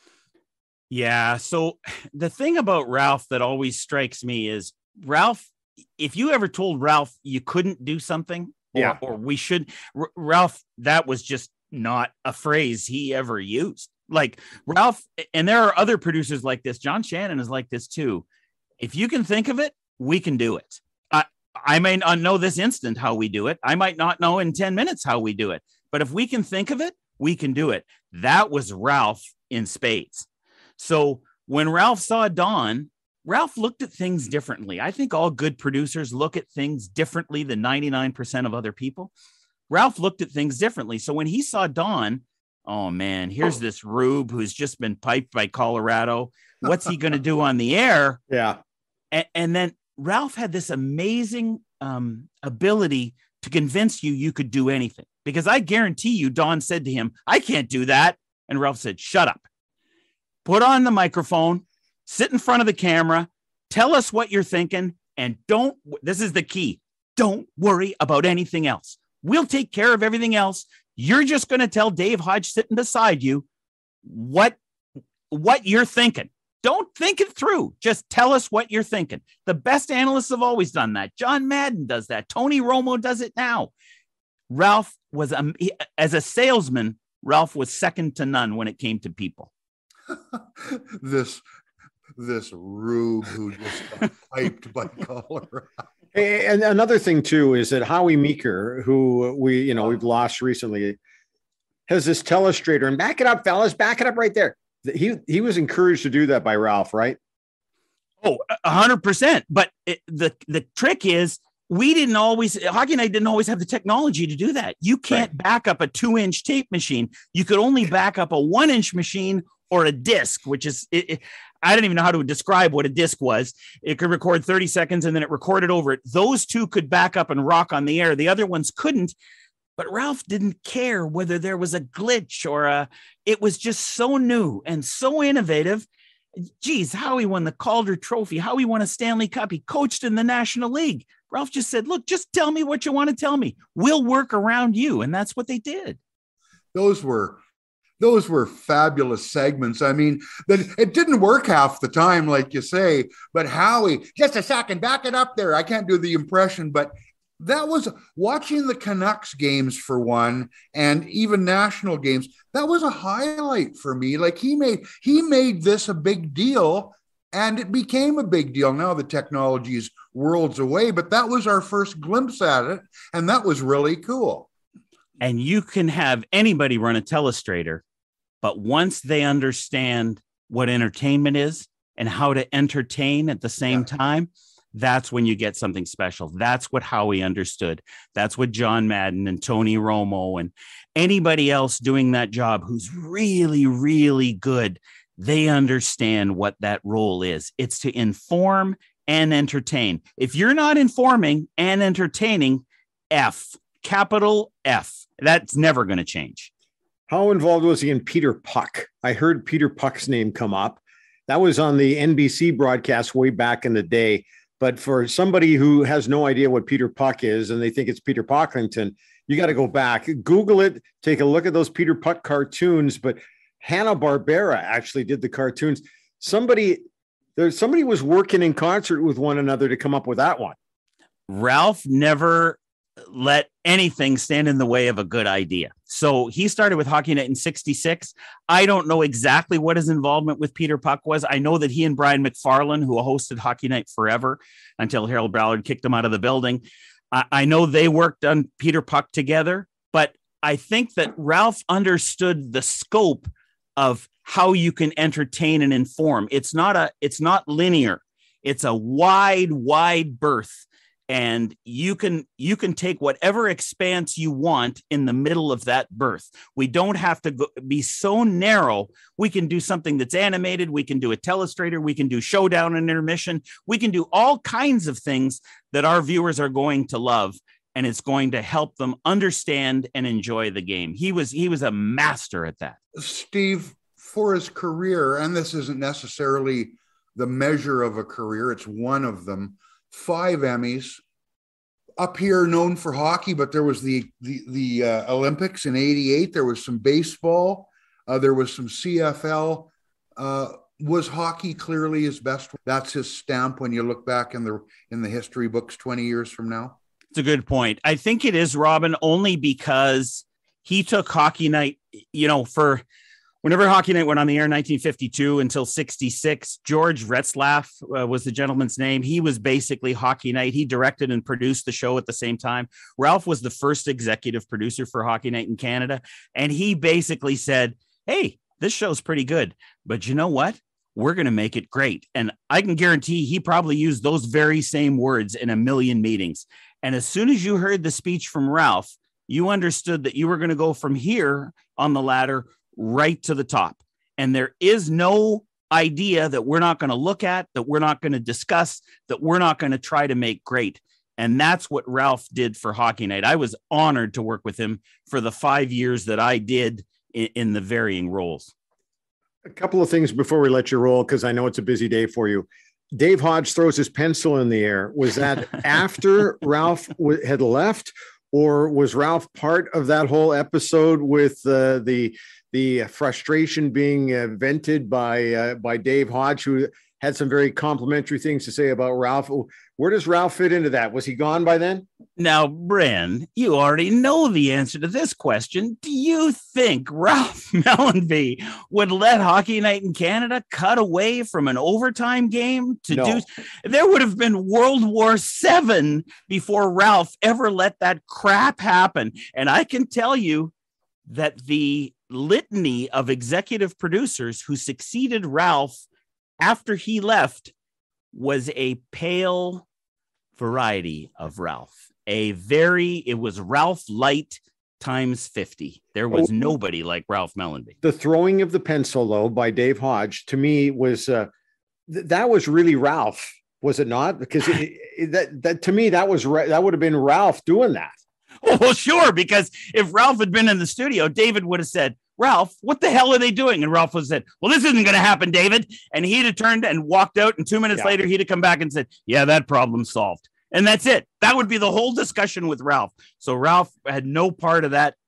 Yeah. So the thing about Ralph that always strikes me is Ralph, if you ever told Ralph you couldn't do something or, yeah. or we should, R- Ralph, that was just not a phrase he ever used. Like Ralph, and there are other producers like this. John Shannon is like this too. If you can think of it, we can do it. I, I may not know this instant how we do it. I might not know in ten minutes how we do it. But if we can think of it, we can do it. That was Ralph in spades. So when Ralph saw Don, Ralph looked at things differently. I think all good producers look at things differently than ninety-nine percent of other people. Ralph looked at things differently. So when he saw Don, oh man, here's this rube who's just been piped by Colorado. What's he going to do on the air? Yeah. And, and then Ralph had this amazing um, ability to convince you you could do anything. Because I guarantee you, Don said to him, I can't do that. And Ralph said, shut up. Put on the microphone, sit in front of the camera, tell us what you're thinking, and don't, this is the key, don't worry about anything else. We'll take care of everything else. You're just going to tell Dave Hodge sitting beside you what, what you're thinking. Don't think it through. Just tell us what you're thinking. The best analysts have always done that. John Madden does that. Tony Romo does it now. Ralph was, um, he, as a salesman, Ralph was second to none when it came to people. this, this rube who just got piped by Colorado. And another thing too is that Howie Meeker, who we, you know, we've lost recently, has this telestrator, and back it up, fellas, back it up right there. He he was encouraged to do that by Ralph, right? Oh, a hundred percent. But it, the the trick is we didn't always Hockey Night didn't always have the technology to do that. You can't right. back up a two inch tape machine. You could only back up a one inch machine or a disc, which is it, it, I don't even know how to describe what a disc was. It could record thirty seconds and then it recorded over it. Those two could back up and rock on the air. The other ones couldn't. But Ralph didn't care whether there was a glitch or a, it was just so new and so innovative. Geez, how he won the Calder Trophy, how he won a Stanley Cup. He coached in the National League. Ralph just said, look, just tell me what you want to tell me. We'll work around you. And that's what they did. Those were, those were fabulous segments. I mean, that it didn't work half the time, like you say, but Howie, just a second, back it up there. I can't do the impression, but that was watching the Canucks games for one, and even national games. That was a highlight for me. Like he made, he made this a big deal, and it became a big deal. Now the technology is worlds away, but that was our first glimpse at it. And that was really cool. And you can have anybody run a telestrator, but once they understand what entertainment is and how to entertain at the same yeah. time, that's when you get something special. That's what Howie understood. That's what John Madden and Tony Romo and anybody else doing that job who's really, really good. They understand what that role is. It's to inform and entertain. If you're not informing and entertaining, F, capital F, that's never going to change. How involved was he in Peter Puck? I heard Peter Puck's name come up. That was on the N B C broadcast way back in the day. But for somebody who has no idea what Peter Puck is and they think it's Peter Pocklington, you got to go back, Google it, take a look at those Peter Puck cartoons. But Hanna-Barbera actually did the cartoons. Somebody there, somebody was working in concert with one another to come up with that one. Ralph never let anything stand in the way of a good idea. So he started with Hockey Night in sixty-six. I don't know exactly what his involvement with Peter Puck was. I know that he and Brian McFarlane, who hosted Hockey Night forever until Harold Ballard kicked him out of the building, I, I know they worked on Peter Puck together, but I think that Ralph understood the scope of how you can entertain and inform. It's not a, it's not linear. It's a wide, wide berth. And you can you can take whatever expanse you want in the middle of that berth. We don't have to go, be so narrow. We can do something that's animated. We can do a telestrator. We can do showdown and intermission. We can do all kinds of things that our viewers are going to love, and it's going to help them understand and enjoy the game. He was he was a master at that. Steve, for his career, and this isn't necessarily the measure of a career, it's one of them. Five Emmys. Up here known for hockey, but there was the the, the uh, Olympics in eighty-eight. There was some baseball. Uh, there was some C F L. Uh, was hockey clearly his best? That's his stamp when you look back in the in the history books twenty years from now. It's a good point. I think it is, Robin, only because he took Hockey Night, you know, for Whenever Hockey Night went on the air in nineteen fifty-two until sixty-six, George Retzlaff uh, was the gentleman's name. He was basically Hockey Night. He directed and produced the show at the same time. Ralph was the first executive producer for Hockey Night in Canada. And he basically said, hey, this show's pretty good, but you know what? We're going to make it great. And I can guarantee he probably used those very same words in a million meetings. And as soon as you heard the speech from Ralph, you understood that you were going to go from here on the ladder right to the top. And there is no idea that we're not going to look at, that we're not going to discuss, that we're not going to try to make great. And that's what Ralph did for Hockey Night. I was honored to work with him for the five years that I did in, in the varying roles. A couple of things before we let you roll, because I know it's a busy day for you. Dave Hodge throws his pencil in the air. Was that after Ralph w- had left, or was Ralph part of that whole episode with uh, the the frustration being uh, vented by uh, by Dave Hodge, who had some very complimentary things to say about Ralph? Where does Ralph fit into that? Was he gone by then? Now, Bryn, you already know the answer to this question. Do you think Ralph Mellanby would let Hockey Night in Canada cut away from an overtime game to No. do? There would have been World War Seven before Ralph ever let that crap happen. And I can tell you that the litany of executive producers who succeeded Ralph after he left was a pale variety of Ralph. A very, it was Ralph Light times fifty. There was nobody like Ralph Mellanby. The throwing of the pencil, though, by Dave Hodge, to me was uh, th- that was really Ralph, was it not? Because it, it, that that to me that was Ra- that would have been Ralph doing that. Oh, well, sure, because if Ralph had been in the studio, David would have said, Ralph, what the hell are they doing? And Ralph would have said, well, this isn't going to happen, David. And he'd have turned and walked out. And two minutes Yeah. later, he'd have come back and said, yeah, that problem's solved. And that's it. That would be the whole discussion with Ralph. So Ralph had no part of that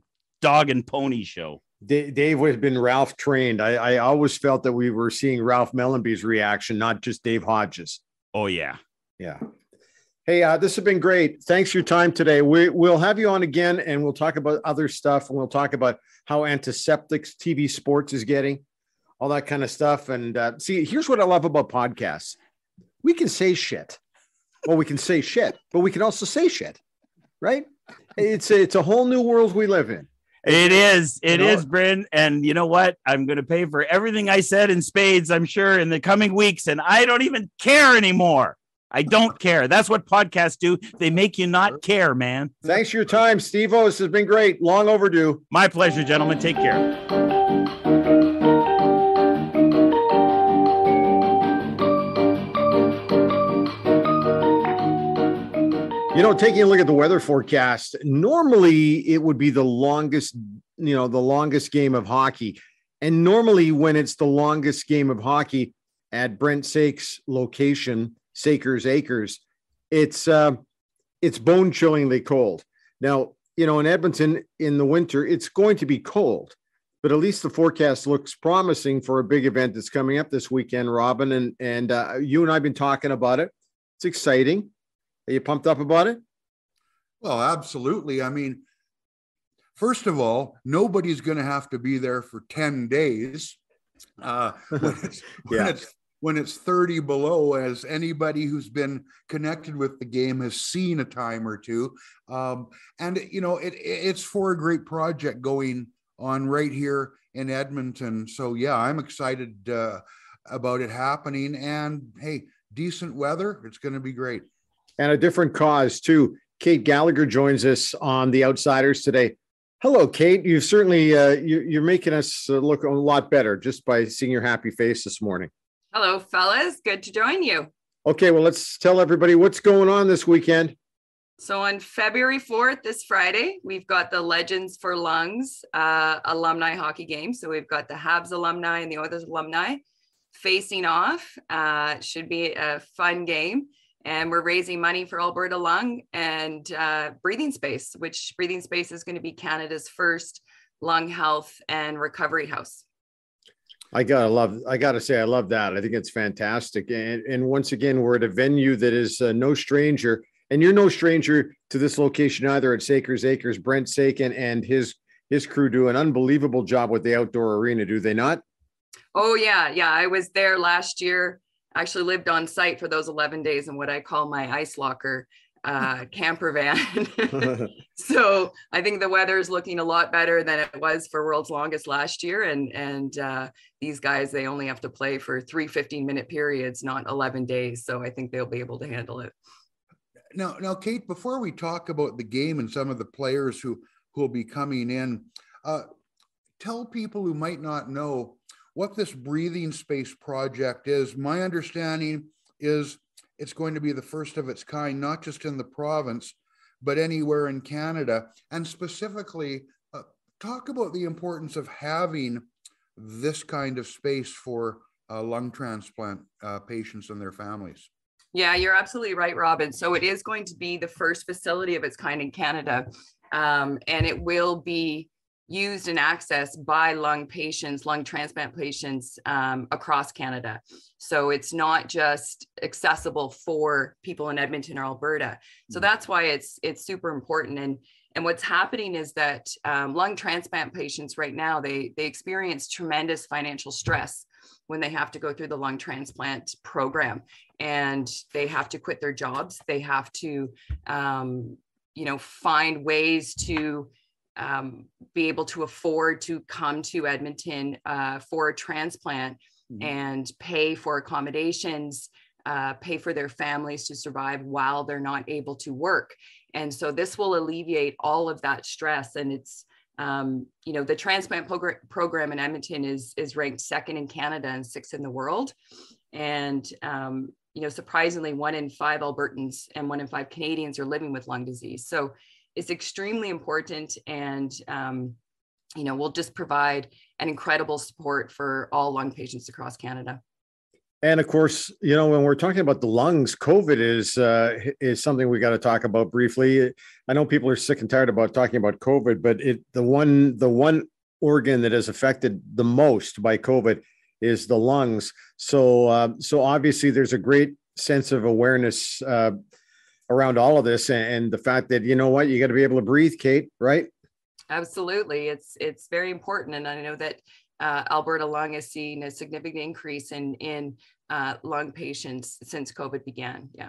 dog and pony show. D- Dave would have been Ralph trained. I, I always felt that we were seeing Ralph Mellanby's reaction, not just Dave Hodges. Oh, yeah. Yeah. Hey, uh, this has been great. Thanks for your time today. We, we'll have you on again, and we'll talk about other stuff, and we'll talk about how Antiseptics T V Sports is getting, all that kind of stuff. And uh, see, here's what I love about podcasts. We can say shit. Well, we can say shit, but we can also say shit, right? It's a, it's a whole new world we live in. It is. It You know? is, Bryn. And you know what? I'm going to pay for everything I said in spades, I'm sure, in the coming weeks. And I don't even care anymore. I don't care. That's what podcasts do. They make you not care, man. Thanks for your time, Steve-O. This has been great. Long overdue. My pleasure, gentlemen. Take care. You know, taking a look at the weather forecast, normally it would be the longest, you know, the longest game of hockey. And normally when it's the longest game of hockey at Brent Sake's location, Sakers Acres, it's uh, it's bone-chillingly cold. Now, you know, in Edmonton in the winter, it's going to be cold, but at least the forecast looks promising for a big event that's coming up this weekend, Robin. And and uh, you and I have been talking about it. It's exciting. Are you pumped up about it? Well, absolutely. I mean, first of all, nobody's going to have to be there for ten days uh, when, it's, when, Yeah. it's, when it's thirty below, as anybody who's been connected with the game has seen a time or two. Um, and, you know, it, it's for a great project going on right here in Edmonton. So, yeah, I'm excited uh, about it happening. And, hey, decent weather. It's going to be great. And a different cause, too. Kate Gallagher joins us on The Outsiders today. Hello, Kate. You've certainly, uh, you, you're making us uh, look a lot better just by seeing your happy face this morning. Hello, fellas. Good to join you. Okay, well, let's tell everybody what's going on this weekend. So on February fourth, this Friday, we've got the Legends for Lungs uh, alumni hockey game. So we've got the Habs alumni and the Oilers alumni facing off. Uh, should be a fun game. And we're raising money for Alberta Lung and uh, Breathing Space, which Breathing Space is going to be Canada's first lung health and recovery house. I gotta love, I gotta say, I love that. I think it's fantastic. And, and once again, we're at a venue that is uh, no stranger, and you're no stranger to this location either at Sakers Acres. Brent Sake and, and his his crew do an unbelievable job with the outdoor arena, do they not? Oh yeah, yeah. I was there last year. Actually lived on site for those eleven days in what I call my ice locker uh, camper van. So I think the weather is looking a lot better than it was for World's Longest last year. And and uh, these guys, they only have to play for three fifteen minute periods, not eleven days. So I think they'll be able to handle it. Now, now, Kate, before we talk about the game and some of the players who who will be coming in, uh, tell people who might not know what this breathing space project is. My understanding is it's going to be the first of its kind, not just in the province, but anywhere in Canada. And specifically, uh, talk about the importance of having this kind of space for uh, lung transplant uh, patients and their families. Yeah, you're absolutely right, Robin. So it is going to be the first facility of its kind in Canada, um, and it will be used and accessed by lung patients, lung transplant patients um, across Canada. So it's not just accessible for people in Edmonton or Alberta. So that's why it's it's super important. And and what's happening is that um, lung transplant patients right now, they they experience tremendous financial stress when they have to go through the lung transplant program, and they have to quit their jobs. They have to, um, you know, find ways to um, be able to afford to come to Edmonton uh, for a transplant mm-hmm. and pay for accommodations, uh, pay for their families to survive while they're not able to work. And so this will alleviate all of that stress. And it's, um, you know, the transplant progr- program in Edmonton is, is ranked second in Canada and sixth in the world. And, um, you know, surprisingly, one in five Albertans and one in five Canadians are living with lung disease. So it's extremely important. And, um, you know, we'll just provide an incredible support for all lung patients across Canada. And of course, you know, when we're talking about the lungs, COVID is uh, is something we got to talk about briefly. I know people are sick and tired about talking about COVID, but it the one the one organ that is affected the most by COVID is the lungs. So uh, so obviously, there's a great sense of awareness uh, around all of this, and, and the fact that, you know what, you got to be able to breathe, Kate, right? Absolutely, it's it's very important, and I know that uh, Alberta Lung has seen a significant increase in in uh, lung patients since COVID began. Yeah.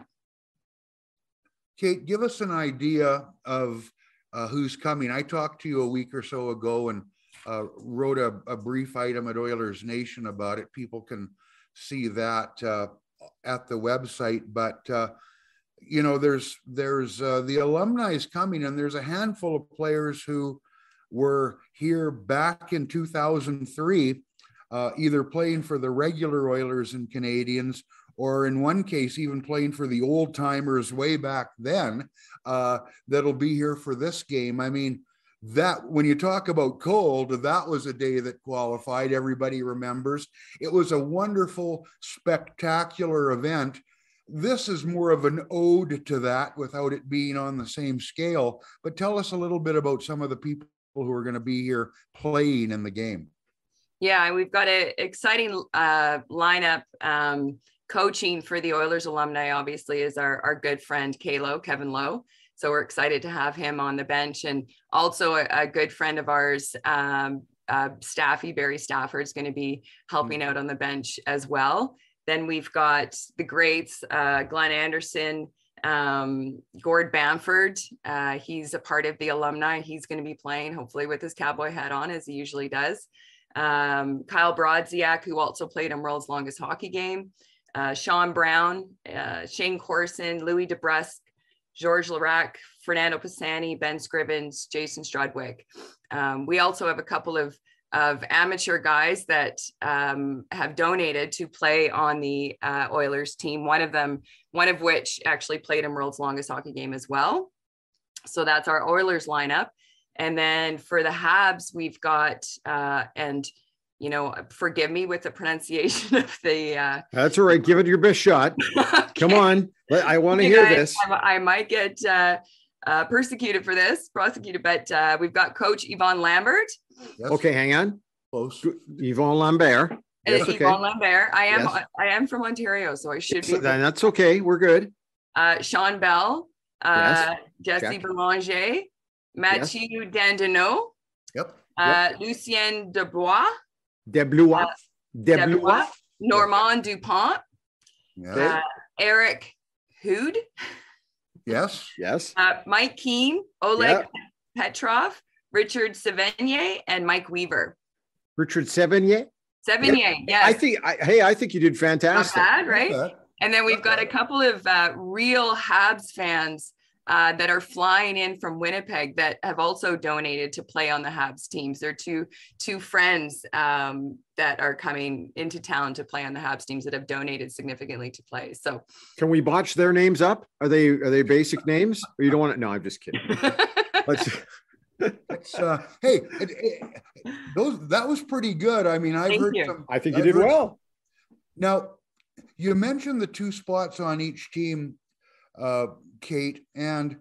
Kate, give us an idea of uh, who's coming. I talked to you a week or so ago and uh, wrote a, a brief item at Oilers Nation about it. People can see that uh, at the website, but uh, you know, there's there's uh, the alumni is coming, and there's a handful of players who were here back in two thousand three, uh, either playing for the regular Oilers and Canadians, or in one case, even playing for the old timers way back then, uh, that'll be here for this game. I mean, that when you talk about cold, that was a day that qualified. Everybody remembers. It was a wonderful, spectacular event. This is more of an ode to that without it being on the same scale. But tell us a little bit about some of the people who are going to be here playing in the game. Yeah, we've got an exciting uh, lineup. Um, coaching for the Oilers alumni, obviously, is our, our good friend Kalo, Kevin Lowe. So we're excited to have him on the bench. And also a, a good friend of ours, um, uh, Staffy, Barry Stafford, is going to be helping out on the bench as well. Then we've got the greats, uh, Glenn Anderson, um, Gord Bamford. Uh, he's a part of the alumni. He's going to be playing, hopefully, with his cowboy hat on, as he usually does. Um, Kyle Brodziak, who also played in World's Longest Hockey Game. Uh, Sean Brown, uh, Shane Corson, Louis DeBrusque, Georges Larac, Fernando Pisani, Ben Scrivens, Jason Strudwick. Um, we also have a couple of of amateur guys that um, have donated to play on the uh, Oilers team. One of them, one of which actually played in World's Longest Hockey Game as well. So that's our Oilers lineup. And then for the Habs, we've got, uh, and, you know, forgive me with the pronunciation of the. Uh, that's all right. Give it your best shot. Okay. Come on. I want to hear this. I, I might get uh, uh, persecuted for this, prosecuted, but uh, we've got Coach Yvonne Lambert. Yes. Okay, hang on. Close. Yvonne Lambert. Yes, okay. Yvonne Lambert. I am yes. I am from Ontario, so I should be. Then that's okay. We're good. Uh, Sean Bell, uh, yes. Jesse Check. Belanger, Mathieu yes. Dandeneau, Yep. Uh, Yep. Lucien Debois. Deblois. Uh, Deblois. Normand Dupont. Yeah. Uh, Eric Hood. Yes. Yes. Uh, Mike Keane, Oleg Yep. Petrov, Richard Sevigny, and Mike Weaver. Richard Sevigny. Sevigny, Yep. yes. I think, I, hey, I think you did fantastic. Not bad, right? Not bad. And then we've got a couple of uh, real Habs fans uh, that are flying in from Winnipeg that have also donated to play on the Habs teams. They're two two friends um, that are coming into town to play on the Habs teams that have donated significantly to play. So Can we botch their names up? Are they are they basic names? Or you don't want to? No, I'm just kidding. Let's. It's, uh, hey, it, it, those that was pretty good. I mean, I've Thank heard you. some. I think you I've did heard- well. Now, you mentioned the two spots on each team, uh, Kate, and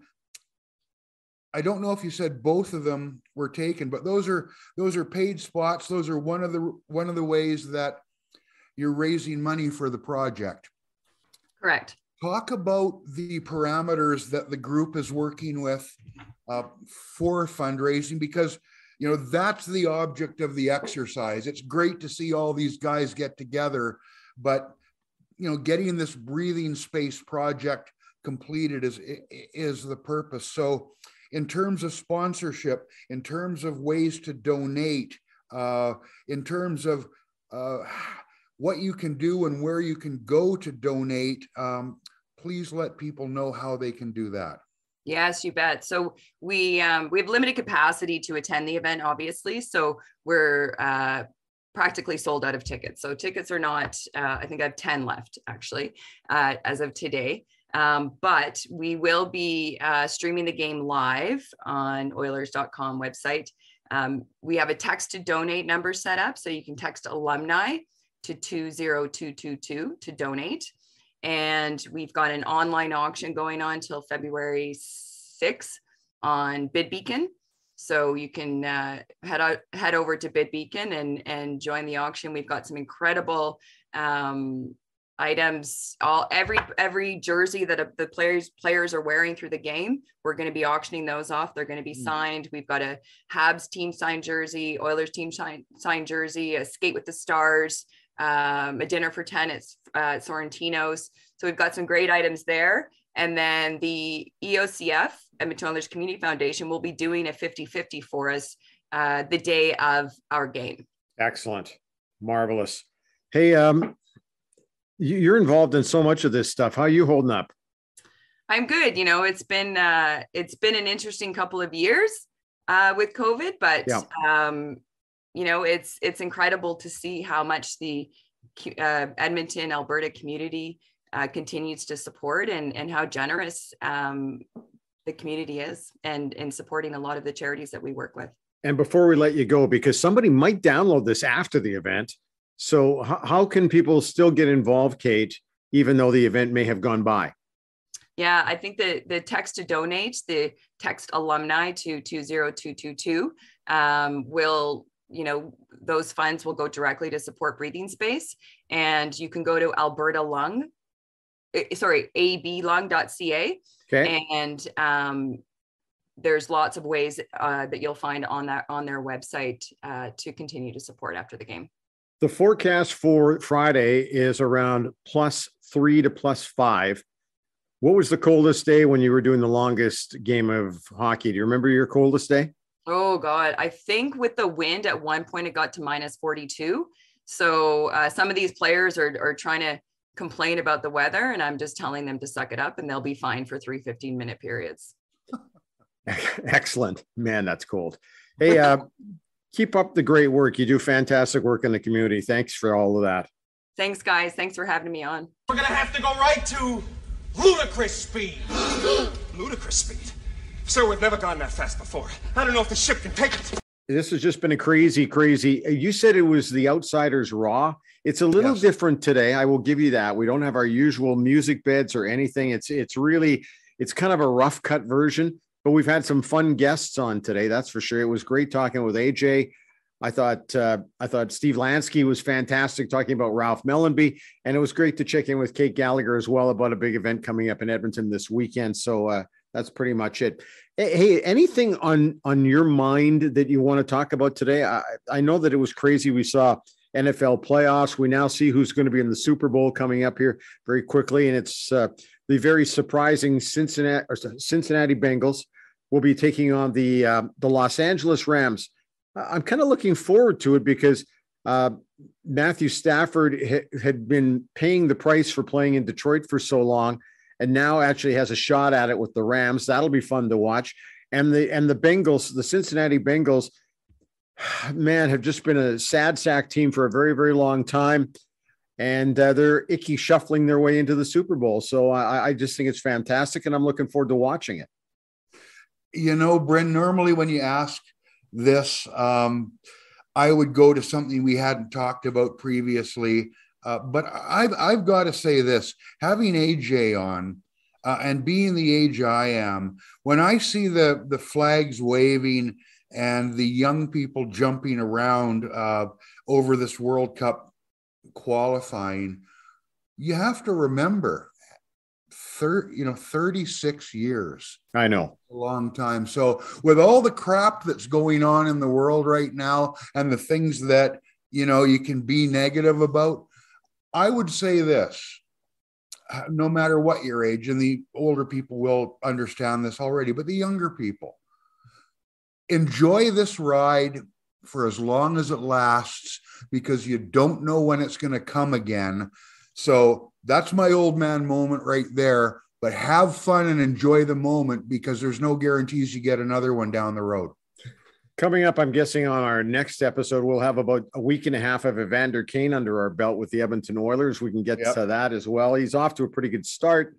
I don't know if you said both of them were taken, but those are those are paid spots. Those are one of the one of the ways that you're raising money for the project. correct. Talk about the parameters that the group is working with uh, for fundraising, because you know that's the object of the exercise. It's great to see all these guys get together, but you know, getting this breathing space project completed is is the purpose. So, in terms of sponsorship, in terms of ways to donate, uh, in terms of uh, what you can do and where you can go to donate, um, please let people know how they can do that. Yes, you bet. So we um, we have limited capacity to attend the event, obviously. So we're uh, practically sold out of tickets. So tickets are not, uh, I think I have ten left actually, uh, as of today. Um, but we will be uh, streaming the game live on Oilers dot com website. Um, we have a text to donate number set up. So you can text alumni to two zero two two two to donate. And we've got an online auction going on till February sixth on Bid Beacon. So you can uh, head out, head over to Bid Beacon and, and join the auction. We've got some incredible um, items. All every every jersey that the players players are wearing through the game, we're going to be auctioning those off. They're going to be signed. We've got a Habs team signed jersey, Oilers team signed signed jersey, a skate with the stars, um, a dinner for ten at uh, Sorrentino's. So we've got some great items there. And then the E O C F, Edmonton Oilers Community Foundation, will be doing a fifty fifty for us uh, the day of our game. Excellent. Marvelous. Hey, um, you- you're involved in so much of this stuff. How are you holding up? I'm good. You know, it's been uh, it's been an interesting couple of years uh, with COVID, but Yeah. um, you know, it's it's incredible to see how much the uh, Edmonton, Alberta community uh, continues to support, and and how generous um, the community is, and in supporting a lot of the charities that we work with. And before we let you go, because somebody might download this after the event, so h- how can people still get involved, Kate, even though the event may have gone by? Yeah, I think the the text to donate, the text alumni to two zero two two two um, will, you know, those funds will go directly to support breathing space. And you can go to Alberta Lung, eh, sorry, a b lung dot c a. Okay. And um, there's lots of ways uh, that you'll find on that on their website uh, to continue to support after the game. The forecast for Friday is around plus three to plus five. What was the coldest day when you were doing the longest game of hockey? Do you remember your coldest day? Oh God, I think with the wind at one point it got to minus forty-two. So uh, some of these players are, are trying to complain about the weather, and I'm just telling them to suck it up and they'll be fine for three fifteen minute periods. Excellent. Man, that's cold. Hey, uh, keep up the great work. You do fantastic work in the community. Thanks for all of that. Thanks guys. Thanks for having me on. We're gonna have to go right to ludicrous speed. Ludicrous speed? Sir, we've never gone that fast before. I don't know if the ship can take it. This has just been a crazy, crazy. You said it was the Outsiders Raw. It's a little Yes. different today. I will give you that. We don't have our usual music beds or anything. It's it's really, it's kind of a rough cut version, but we've had some fun guests on today. That's for sure. It was great talking with A J. I thought uh, I thought Steve Lansky was fantastic talking about Ralph Mellanby, and it was great to check in with Kate Gallagher as well about a big event coming up in Edmonton this weekend. So uh, that's pretty much it. Hey, anything on, on your mind that you want to talk about today? I, I know that it was crazy. We saw N F L playoffs. We now see who's going to be in the Super Bowl coming up here very quickly. And it's uh, the very surprising Cincinnati or Cincinnati Bengals will be taking on the, uh, the Los Angeles Rams. I'm kind of looking forward to it because uh, Matthew Stafford ha- had been paying the price for playing in Detroit for so long, and now actually has a shot at it with the Rams. That'll be fun to watch. And the and the Bengals, the Cincinnati Bengals, man, have just been a sad sack team for a very, very long time. And uh, they're icky shuffling their way into the Super Bowl. So I, I just think it's fantastic, and I'm looking forward to watching it. You know, Bryn, normally when you ask this, um, I would go to something we hadn't talked about previously. Uh, but I've, I've got to say this, having A J on uh, and being the age I am, when I see the, the flags waving and the young people jumping around uh, over this World Cup qualifying, you have to remember, thirty, you know, thirty-six years. I know. A long time. So with all the crap that's going on in the world right now and the things that, you know, you can be negative about, I would say this, no matter what your age, and the older people will understand this already, but the younger people, enjoy this ride for as long as it lasts, because you don't know when it's going to come again. So that's my old man moment right there, but have fun and enjoy the moment, because there's no guarantees you get another one down the road. Coming up, I'm guessing on our next episode, we'll have about a week and a half of Evander Kane under our belt with the Edmonton Oilers. We can get yep. to that as well. He's off to a pretty good start,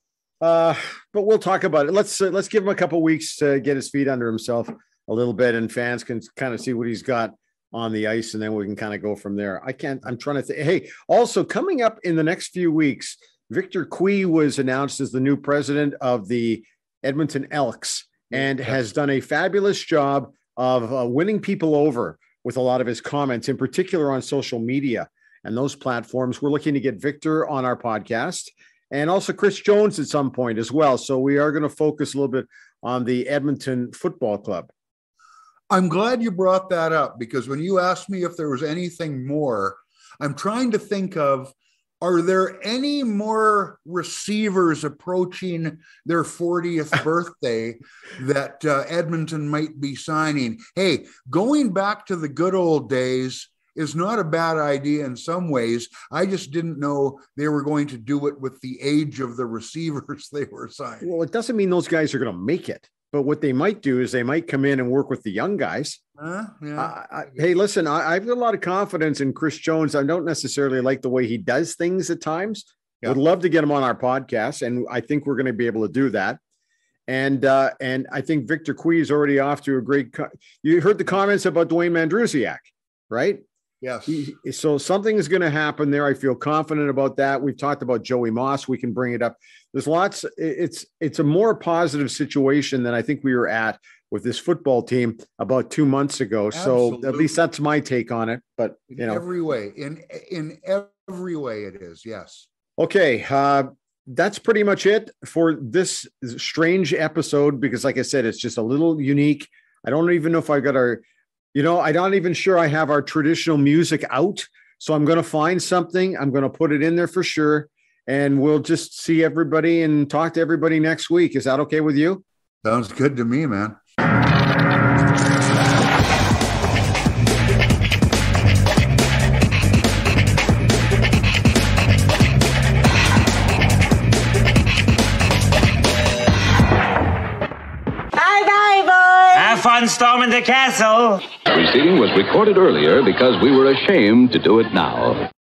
uh, but we'll talk about it. Let's uh, let's give him a couple weeks to get his feet under himself a little bit, and fans can kind of see what he's got on the ice, and then we can kind of go from there. I can't. I'm trying to think. Hey, also coming up in the next few weeks, Victor Cui was announced as the new president of the Edmonton Elks, and yep. has done a fabulous job of uh, winning people over with a lot of his comments, in particular on social media and those platforms. We're looking to get Victor on our podcast, and also Chris Jones at some point as well. So we are going to focus a little bit on the Edmonton Football Club. I'm glad you brought that up, because when you asked me if there was anything more, I'm trying to think of, are there any more receivers approaching their fortieth birthday that uh, Edmonton might be signing? Hey, going back to the good old days is not a bad idea in some ways. I just didn't know they were going to do it with the age of the receivers they were signing. Well, it doesn't mean those guys are going to make it, but what they might do is they might come in and work with the young guys. Uh, yeah. Uh, I, hey, listen, I, I've got a lot of confidence in Chris Jones. I don't necessarily like the way he does things at times. Yeah. Would love to get him on our podcast, and I think we're going to be able to do that. And uh, and I think Victor Cui is already off to a great co- – you heard the comments about Dwayne Mandrusiak, right? Yes. He, so something is going to happen there. I feel confident about that. We've talked about Joey Moss. We can bring it up. There's lots. It's it's a more positive situation than I think we were at with this football team about two months ago. Absolutely. So at least that's my take on it. But you in know, every way, in in every way, it is. Yes. Okay. Uh, that's pretty much it for this strange episode, because like I said, it's just a little unique. I don't even know if I got our, you know, I'm not even sure I have our traditional music out. So I'm going to find something. I'm going to put it in there for sure. And we'll just see everybody and talk to everybody next week. Is that okay with you? Sounds good to me, man. Have fun storming the castle. The proceeding was recorded earlier because we were ashamed to do it now.